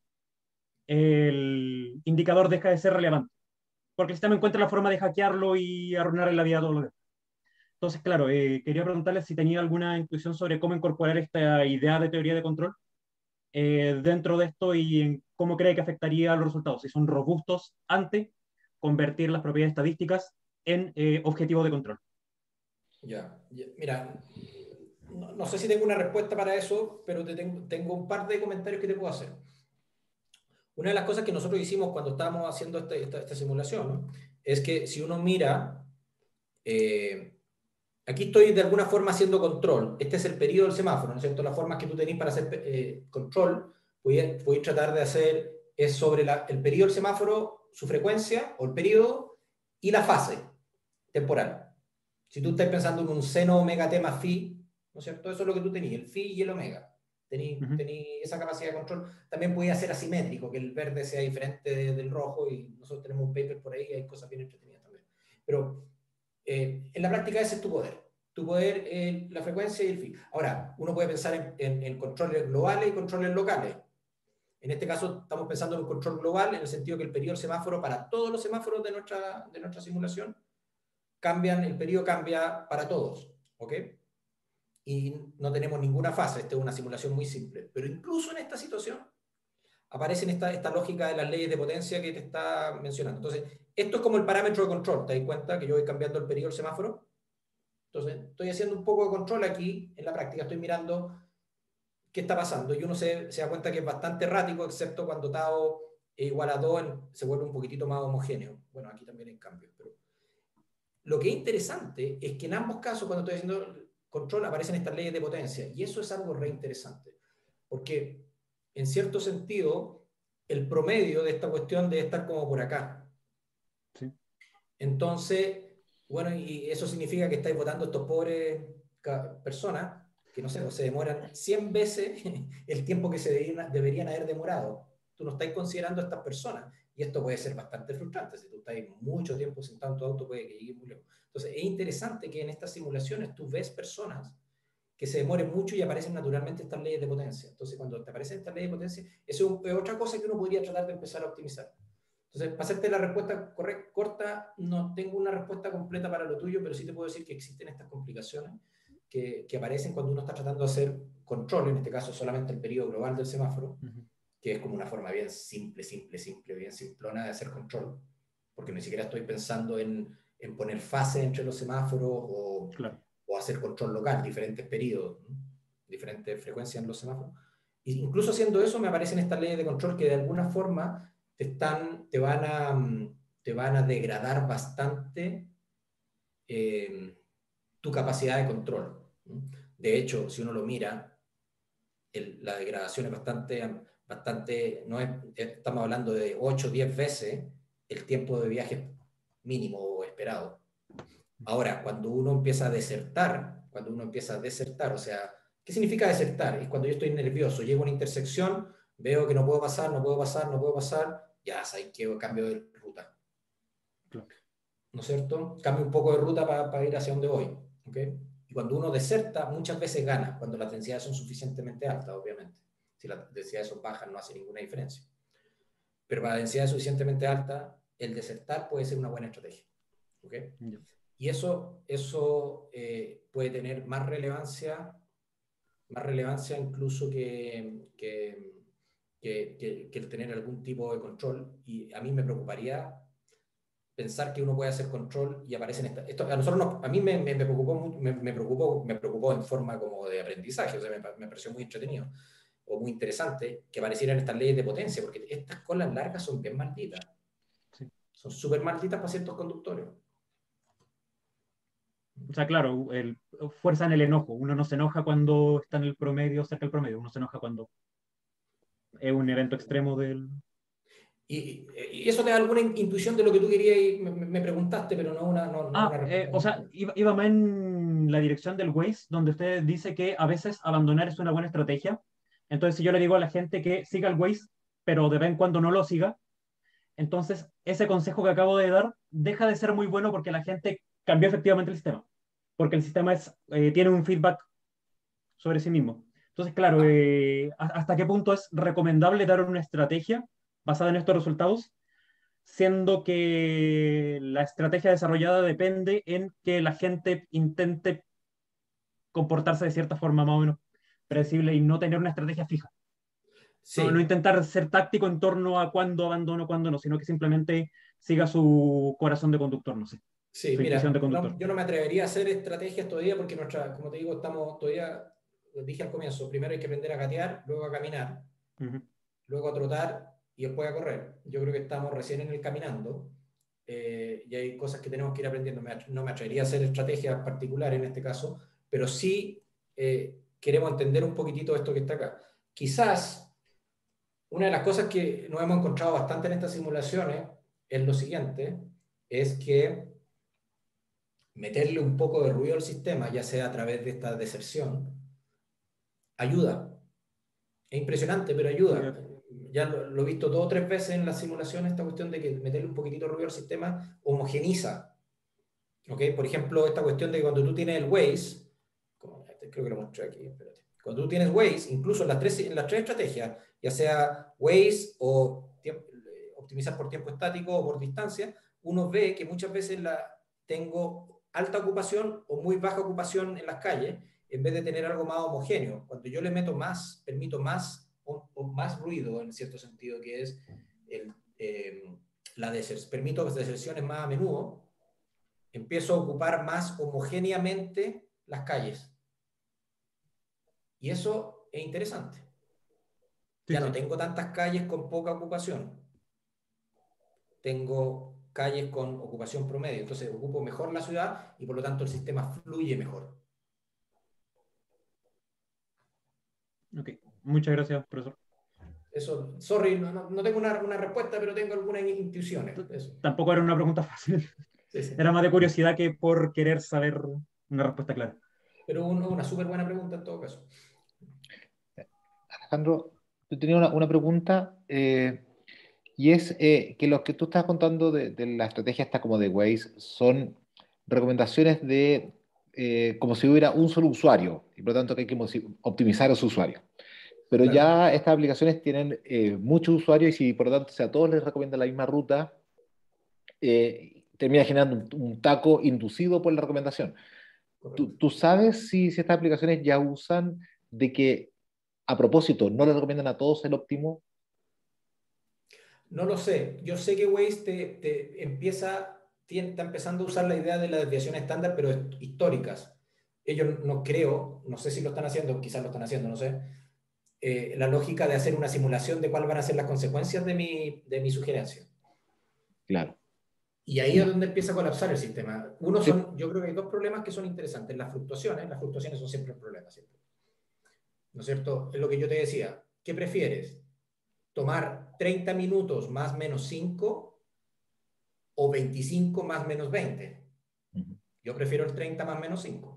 el indicador deja de ser relevante, porque el sistema encuentra la forma de hackearlo y arruinarle la vida a todos los demás. Entonces, claro, quería preguntarle si tenía alguna intuición sobre cómo incorporar esta idea de teoría de control dentro de esto y en cómo cree que afectaría a los resultados, si son robustos ante convertir las propiedades estadísticas en objetivos de control. Ya, mira, no sé si tengo una respuesta para eso, pero tengo un par de comentarios que te puedo hacer. Una de las cosas que nosotros hicimos cuando estábamos haciendo esta simulación, ¿no? Es que si uno mira, aquí estoy de alguna forma haciendo control. Este es el periodo del semáforo, ¿no es cierto? Las formas que tú tenés para hacer control, podéis tratar de hacer es sobre el periodo del semáforo, su frecuencia o el periodo y la fase temporal. Si tú estás pensando en un seno omega t más phi, ¿no es cierto? Eso es lo que tú tenías, el phi y el omega. Tení esa capacidad de control. También podía ser asimétrico, que el verde sea diferente del rojo, y nosotros tenemos un paper por ahí y hay cosas bien entretenidas también. Pero en la práctica ese es tu poder. Tu poder, la frecuencia y el phi. Ahora, uno puede pensar en controles globales y controles locales. En este caso estamos pensando en un control global, en el sentido que el periodo semáforo para todos los semáforos de nuestra simulación el periodo cambia para todos, ¿ok? Y no tenemos ninguna fase, esta es una simulación muy simple. Pero incluso en esta situación aparece esta lógica de las leyes de potencia que te está mencionando. Entonces, esto es como el parámetro de control. ¿Te das cuenta que yo voy cambiando el periodo del semáforo? Entonces, estoy haciendo un poco de control aquí en la práctica. Estoy mirando qué está pasando. Y uno se da cuenta que es bastante errático, excepto cuando tau es igual a 2, se vuelve un poquitito más homogéneo. Bueno, aquí también hay cambios. Pero lo que es interesante es que en ambos casos, cuando estoy haciendo control, aparecen estas leyes de potencia. Y eso es algo re interesante. Porque, en cierto sentido, el promedio de esta cuestión debe estar como por acá. Sí. Entonces, bueno, y eso significa que estáis votando a estos pobres personas que, no sé, se demoran 100 veces el tiempo que se deberían haber demorado. Tú no estás considerando a estas personas. Y esto puede ser bastante frustrante. Si tú estás mucho tiempo sentado en tu auto, puede que llegues muy lejos. Entonces, es interesante que en estas simulaciones tú ves personas que se demoren mucho y aparecen naturalmente estas leyes de potencia. Entonces, cuando te aparecen estas leyes de potencia, eso es otra cosa que uno podría tratar de empezar a optimizar. Entonces, para hacerte la respuesta corta, no tengo una respuesta completa para lo tuyo, pero sí te puedo decir que existen estas complicaciones que aparecen cuando uno está tratando de hacer control, en este caso solamente el periodo global del semáforo, que es como una forma bien simple, bien simplona de hacer control, porque ni siquiera estoy pensando en poner fase entre los semáforos o hacer control local, diferentes periodos, ¿no? Diferentes frecuencias en los semáforos. E incluso haciendo eso me aparecen estas leyes de control que de alguna forma te van a degradar bastante tu capacidad de control. De hecho, si uno lo mira, la degradación es bastante no es, estamos hablando de 8 o 10 veces el tiempo de viaje mínimo o esperado. Ahora, cuando uno empieza a desertar, o sea, ¿qué significa desertar? Es cuando yo estoy nervioso, llego a una intersección, veo que no puedo pasar, ya sabes que cambio de ruta. Claro. ¿No es cierto? Cambio un poco de ruta para ir hacia donde voy. ¿Okay? Y cuando uno deserta, muchas veces gana, cuando las densidades son suficientemente altas, obviamente. Si las densidades son bajas, no hace ninguna diferencia. Pero para densidades suficientemente altas, el desertar puede ser una buena estrategia. ¿Okay? Y eso puede tener más relevancia incluso que el tener algún tipo de control. Y a mí me preocuparía pensar que uno puede hacer control y aparecen esto a nosotros a mí me preocupó en forma como de aprendizaje, o sea, me pareció muy entretenido o muy interesante que aparecieran estas leyes de potencia, porque estas colas largas son bien malditas. Sí. Son súper malditas para ciertos conductores. O sea, claro, fuerza en el enojo. Uno no se enoja cuando está en el promedio, cerca del promedio. Uno se enoja cuando es un evento extremo del... Y eso te da alguna intuición de lo que tú querías y me preguntaste, pero no una respuesta. O sea, iba más en la dirección del Waze, donde usted dice que a veces abandonar es una buena estrategia. Entonces, si yo le digo a la gente que siga el Waze, pero de vez en cuando no lo siga, entonces ese consejo que acabo de dar deja de ser muy bueno porque la gente cambió efectivamente el sistema. Porque el sistema tiene un feedback sobre sí mismo. Entonces, claro, ¿hasta qué punto es recomendable dar una estrategia basada en estos resultados? Siendo que la estrategia desarrollada depende en que la gente intente comportarse de cierta forma más o menos predecible y no tener una estrategia fija. Sí. No intentar ser táctico en torno a cuándo abandono, cuándo no, sino que simplemente siga su corazón de conductor, no sé. Sí, mira, yo no me atrevería a hacer estrategias todavía porque como te digo, estamos todavía, dije al comienzo, primero hay que aprender a gatear, luego a caminar, luego a trotar y después a correr. Yo creo que estamos recién en el caminando y hay cosas que tenemos que ir aprendiendo. No me atrevería a hacer estrategias particulares en este caso, pero sí queremos entender un poquitito esto que está acá. Quizás una de las cosas que nos hemos encontrado bastante en estas simulaciones es lo siguiente, es que meterle un poco de ruido al sistema, ya sea a través de esta deserción, ayuda. Es impresionante, pero ayuda. Ya lo he visto 2 o 3 veces en las simulaciones, esta cuestión de que meterle un poquitito de ruido al sistema homogeniza. ¿Okay? Por ejemplo, esta cuestión de que cuando tú tienes el Waze, creo que lo mostré aquí, espérate. Cuando tú tienes Waze, incluso en las tres estrategias, ya sea Waze o optimizar por tiempo estático o por distancia, uno ve que muchas veces tengo alta ocupación o muy baja ocupación en las calles, en vez de tener algo más homogéneo. Cuando yo le meto permito más o más ruido, en cierto sentido, que es permito deserciones más a menudo, empiezo a ocupar más homogéneamente las calles. Y eso es interesante. Sí, Ya sí. no tengo tantas calles con poca ocupación. Tengo calles con ocupación promedio. Entonces ocupo mejor la ciudad y por lo tanto el sistema fluye mejor. Ok. Muchas gracias, profesor. Eso, sorry, no tengo una respuesta, pero tengo algunas intuiciones. Eso. Tampoco era una pregunta fácil. Sí, sí. Era más de curiosidad que por querer saber una respuesta clara. Pero una súper buena pregunta en todo caso. Alejandro, yo tenía una pregunta, y es que lo que tú estás contando de la estrategia esta como de Waze son recomendaciones de como si hubiera un solo usuario, y por lo tanto que hay que optimizar a su usuario. Pero Claro. ya estas aplicaciones tienen muchos usuarios, y si por lo tanto si a todos les recomienda la misma ruta, termina generando un taco inducido por la recomendación. Correcto. ¿Tú sabes si estas aplicaciones ya usan de que a propósito no le recomiendan a todos el óptimo? No lo sé. Yo sé que Waze está empezando a usar la idea de la desviación estándar, pero históricas. Ellos no creo, no sé si lo están haciendo, quizás lo están haciendo, no sé. La lógica de hacer una simulación de cuáles van a ser las consecuencias de mi sugerencia. Claro. Y ahí es Ya. donde empieza a colapsar el sistema. Yo creo que hay dos problemas que son interesantes. Las fluctuaciones son siempre el problema, siempre. ¿No es cierto? Es lo que yo te decía. ¿Qué prefieres? ¿Tomar 30 minutos más menos 5 o 25 más menos 20? Ujú. Yo prefiero el 30 más menos 5.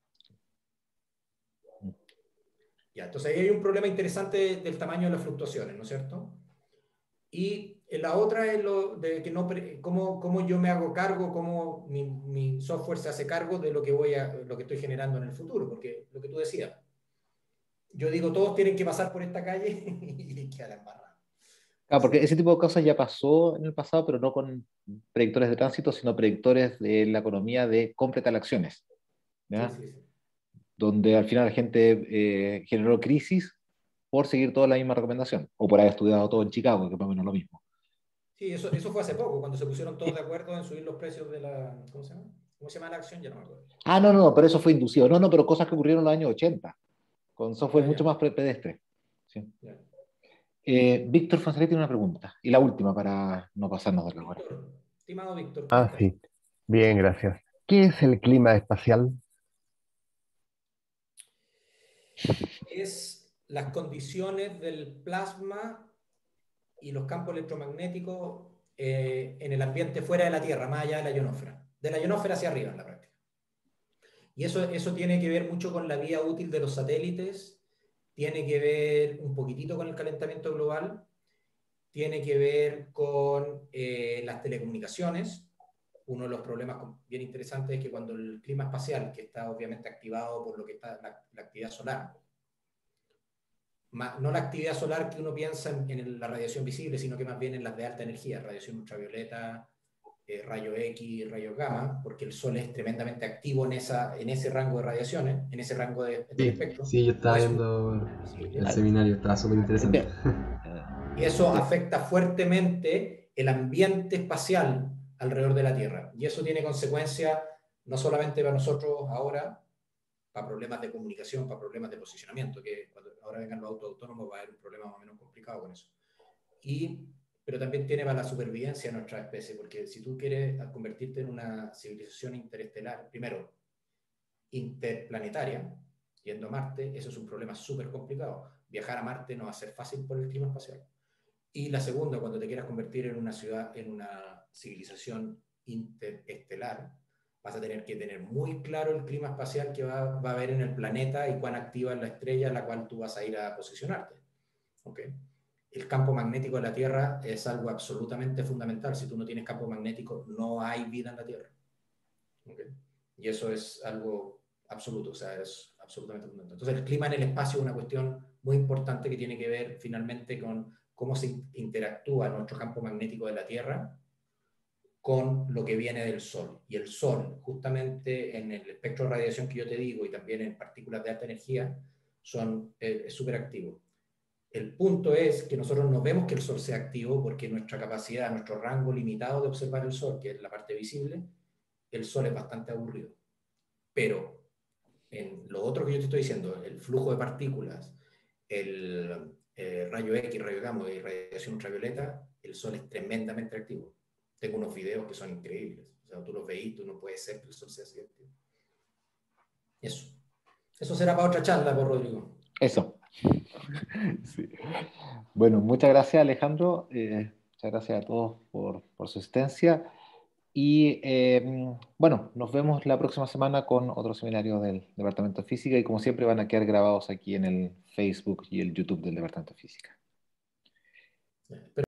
Ya, entonces ahí hay un problema interesante del tamaño de las fluctuaciones, ¿no es cierto? Y la otra es lo de que cómo yo me hago cargo, cómo mi software se hace cargo de lo que estoy generando en el futuro, porque lo que tú decías, yo digo, todos tienen que pasar por esta calle y queda la embarrada. Claro, porque ese tipo de cosas ya pasó en el pasado, pero no con predictores de tránsito, sino predictores de la economía de compra de acciones, Sí, ¿ya? sí, sí. Donde al final la gente generó crisis por seguir toda la misma recomendación, o por haber estudiado todo en Chicago, que es más o menos lo mismo. Sí, eso fue hace poco, cuando se pusieron todos de acuerdo en subir los precios de la... ¿Cómo se llama? ¿Cómo se llama la acción? Ya no me acuerdo. Ah, no, no, no, pero eso fue inducido. No, no, pero cosas que ocurrieron en los años 80, con software Ah, mucho ya. más pedestre. Sí. Ya. Víctor Fonseca tiene una pregunta, y la última para no pasarnos de la hora. Víctor, estimado Víctor, ¿cómo Ah, estás? sí. Bien, gracias. ¿Qué es el clima espacial? Es las condiciones del plasma y los campos electromagnéticos en el ambiente fuera de la Tierra, más allá de la ionosfera. De la ionosfera hacia arriba, en la práctica. Y eso tiene que ver mucho con la vida útil de los satélites, tiene que ver un poquitito con el calentamiento global, tiene que ver con las telecomunicaciones. Uno de los problemas bien interesantes es que cuando el clima espacial, que está obviamente activado por lo que está la actividad solar, no la actividad solar que uno piensa en la radiación visible, sino que más bien en las de alta energía, radiación ultravioleta, rayo X, rayo gamma, porque el Sol es tremendamente activo en ese rango de radiaciones, en ese rango del Sí, espectro. sí, yo Por estaba eso viendo es el invisible. seminario, estaba súper interesante. Y eso afecta fuertemente el ambiente espacial alrededor de la Tierra. Y eso tiene consecuencias no solamente para nosotros ahora, para problemas de comunicación, para problemas de posicionamiento, que cuando ahora vengan los autos autónomos va a haber un problema más o menos complicado con eso. Pero también tiene para la supervivencia de nuestra especie, porque si tú quieres convertirte en una civilización interestelar, primero, interplanetaria, yendo a Marte, eso es un problema súper complicado. Viajar a Marte no va a ser fácil por el clima espacial. Y la segunda, cuando te quieras convertir en una ciudad, en una civilización interestelar, vas a tener que tener muy claro el clima espacial que va a haber en el planeta y cuán activa es la estrella en la cual tú vas a ir a posicionarte. ¿Okay? El campo magnético de la Tierra es algo absolutamente fundamental. Si tú no tienes campo magnético, no hay vida en la Tierra. ¿Okay? Y eso es algo absoluto, o sea, es absolutamente fundamental. Entonces, el clima en el espacio es una cuestión muy importante que tiene que ver finalmente con cómo se interactúa nuestro campo magnético de la Tierra con lo que viene del Sol. Y el Sol, justamente en el espectro de radiación que yo te digo y también en partículas de alta energía, es súper activo. El punto es que nosotros no vemos que el Sol sea activo porque nuestra capacidad, nuestro rango limitado de observar el Sol, que es la parte visible, el Sol es bastante aburrido. Pero en lo otro que yo te estoy diciendo, el flujo de partículas, el rayo X, rayo gamma y radiación ultravioleta, el Sol es tremendamente activo. Tengo unos videos que son increíbles. O sea, tú los veis, tú no puedes ser que el Sol sea así activo. Eso. Eso será para otra charla, por Rodrigo. Eso. Sí. Bueno, muchas gracias, Alejandro. Muchas gracias a todos por su asistencia. Y bueno, nos vemos la próxima semana con otro seminario del Departamento de Física y como siempre van a quedar grabados aquí en el Facebook y el YouTube del Departamento de Física. Pero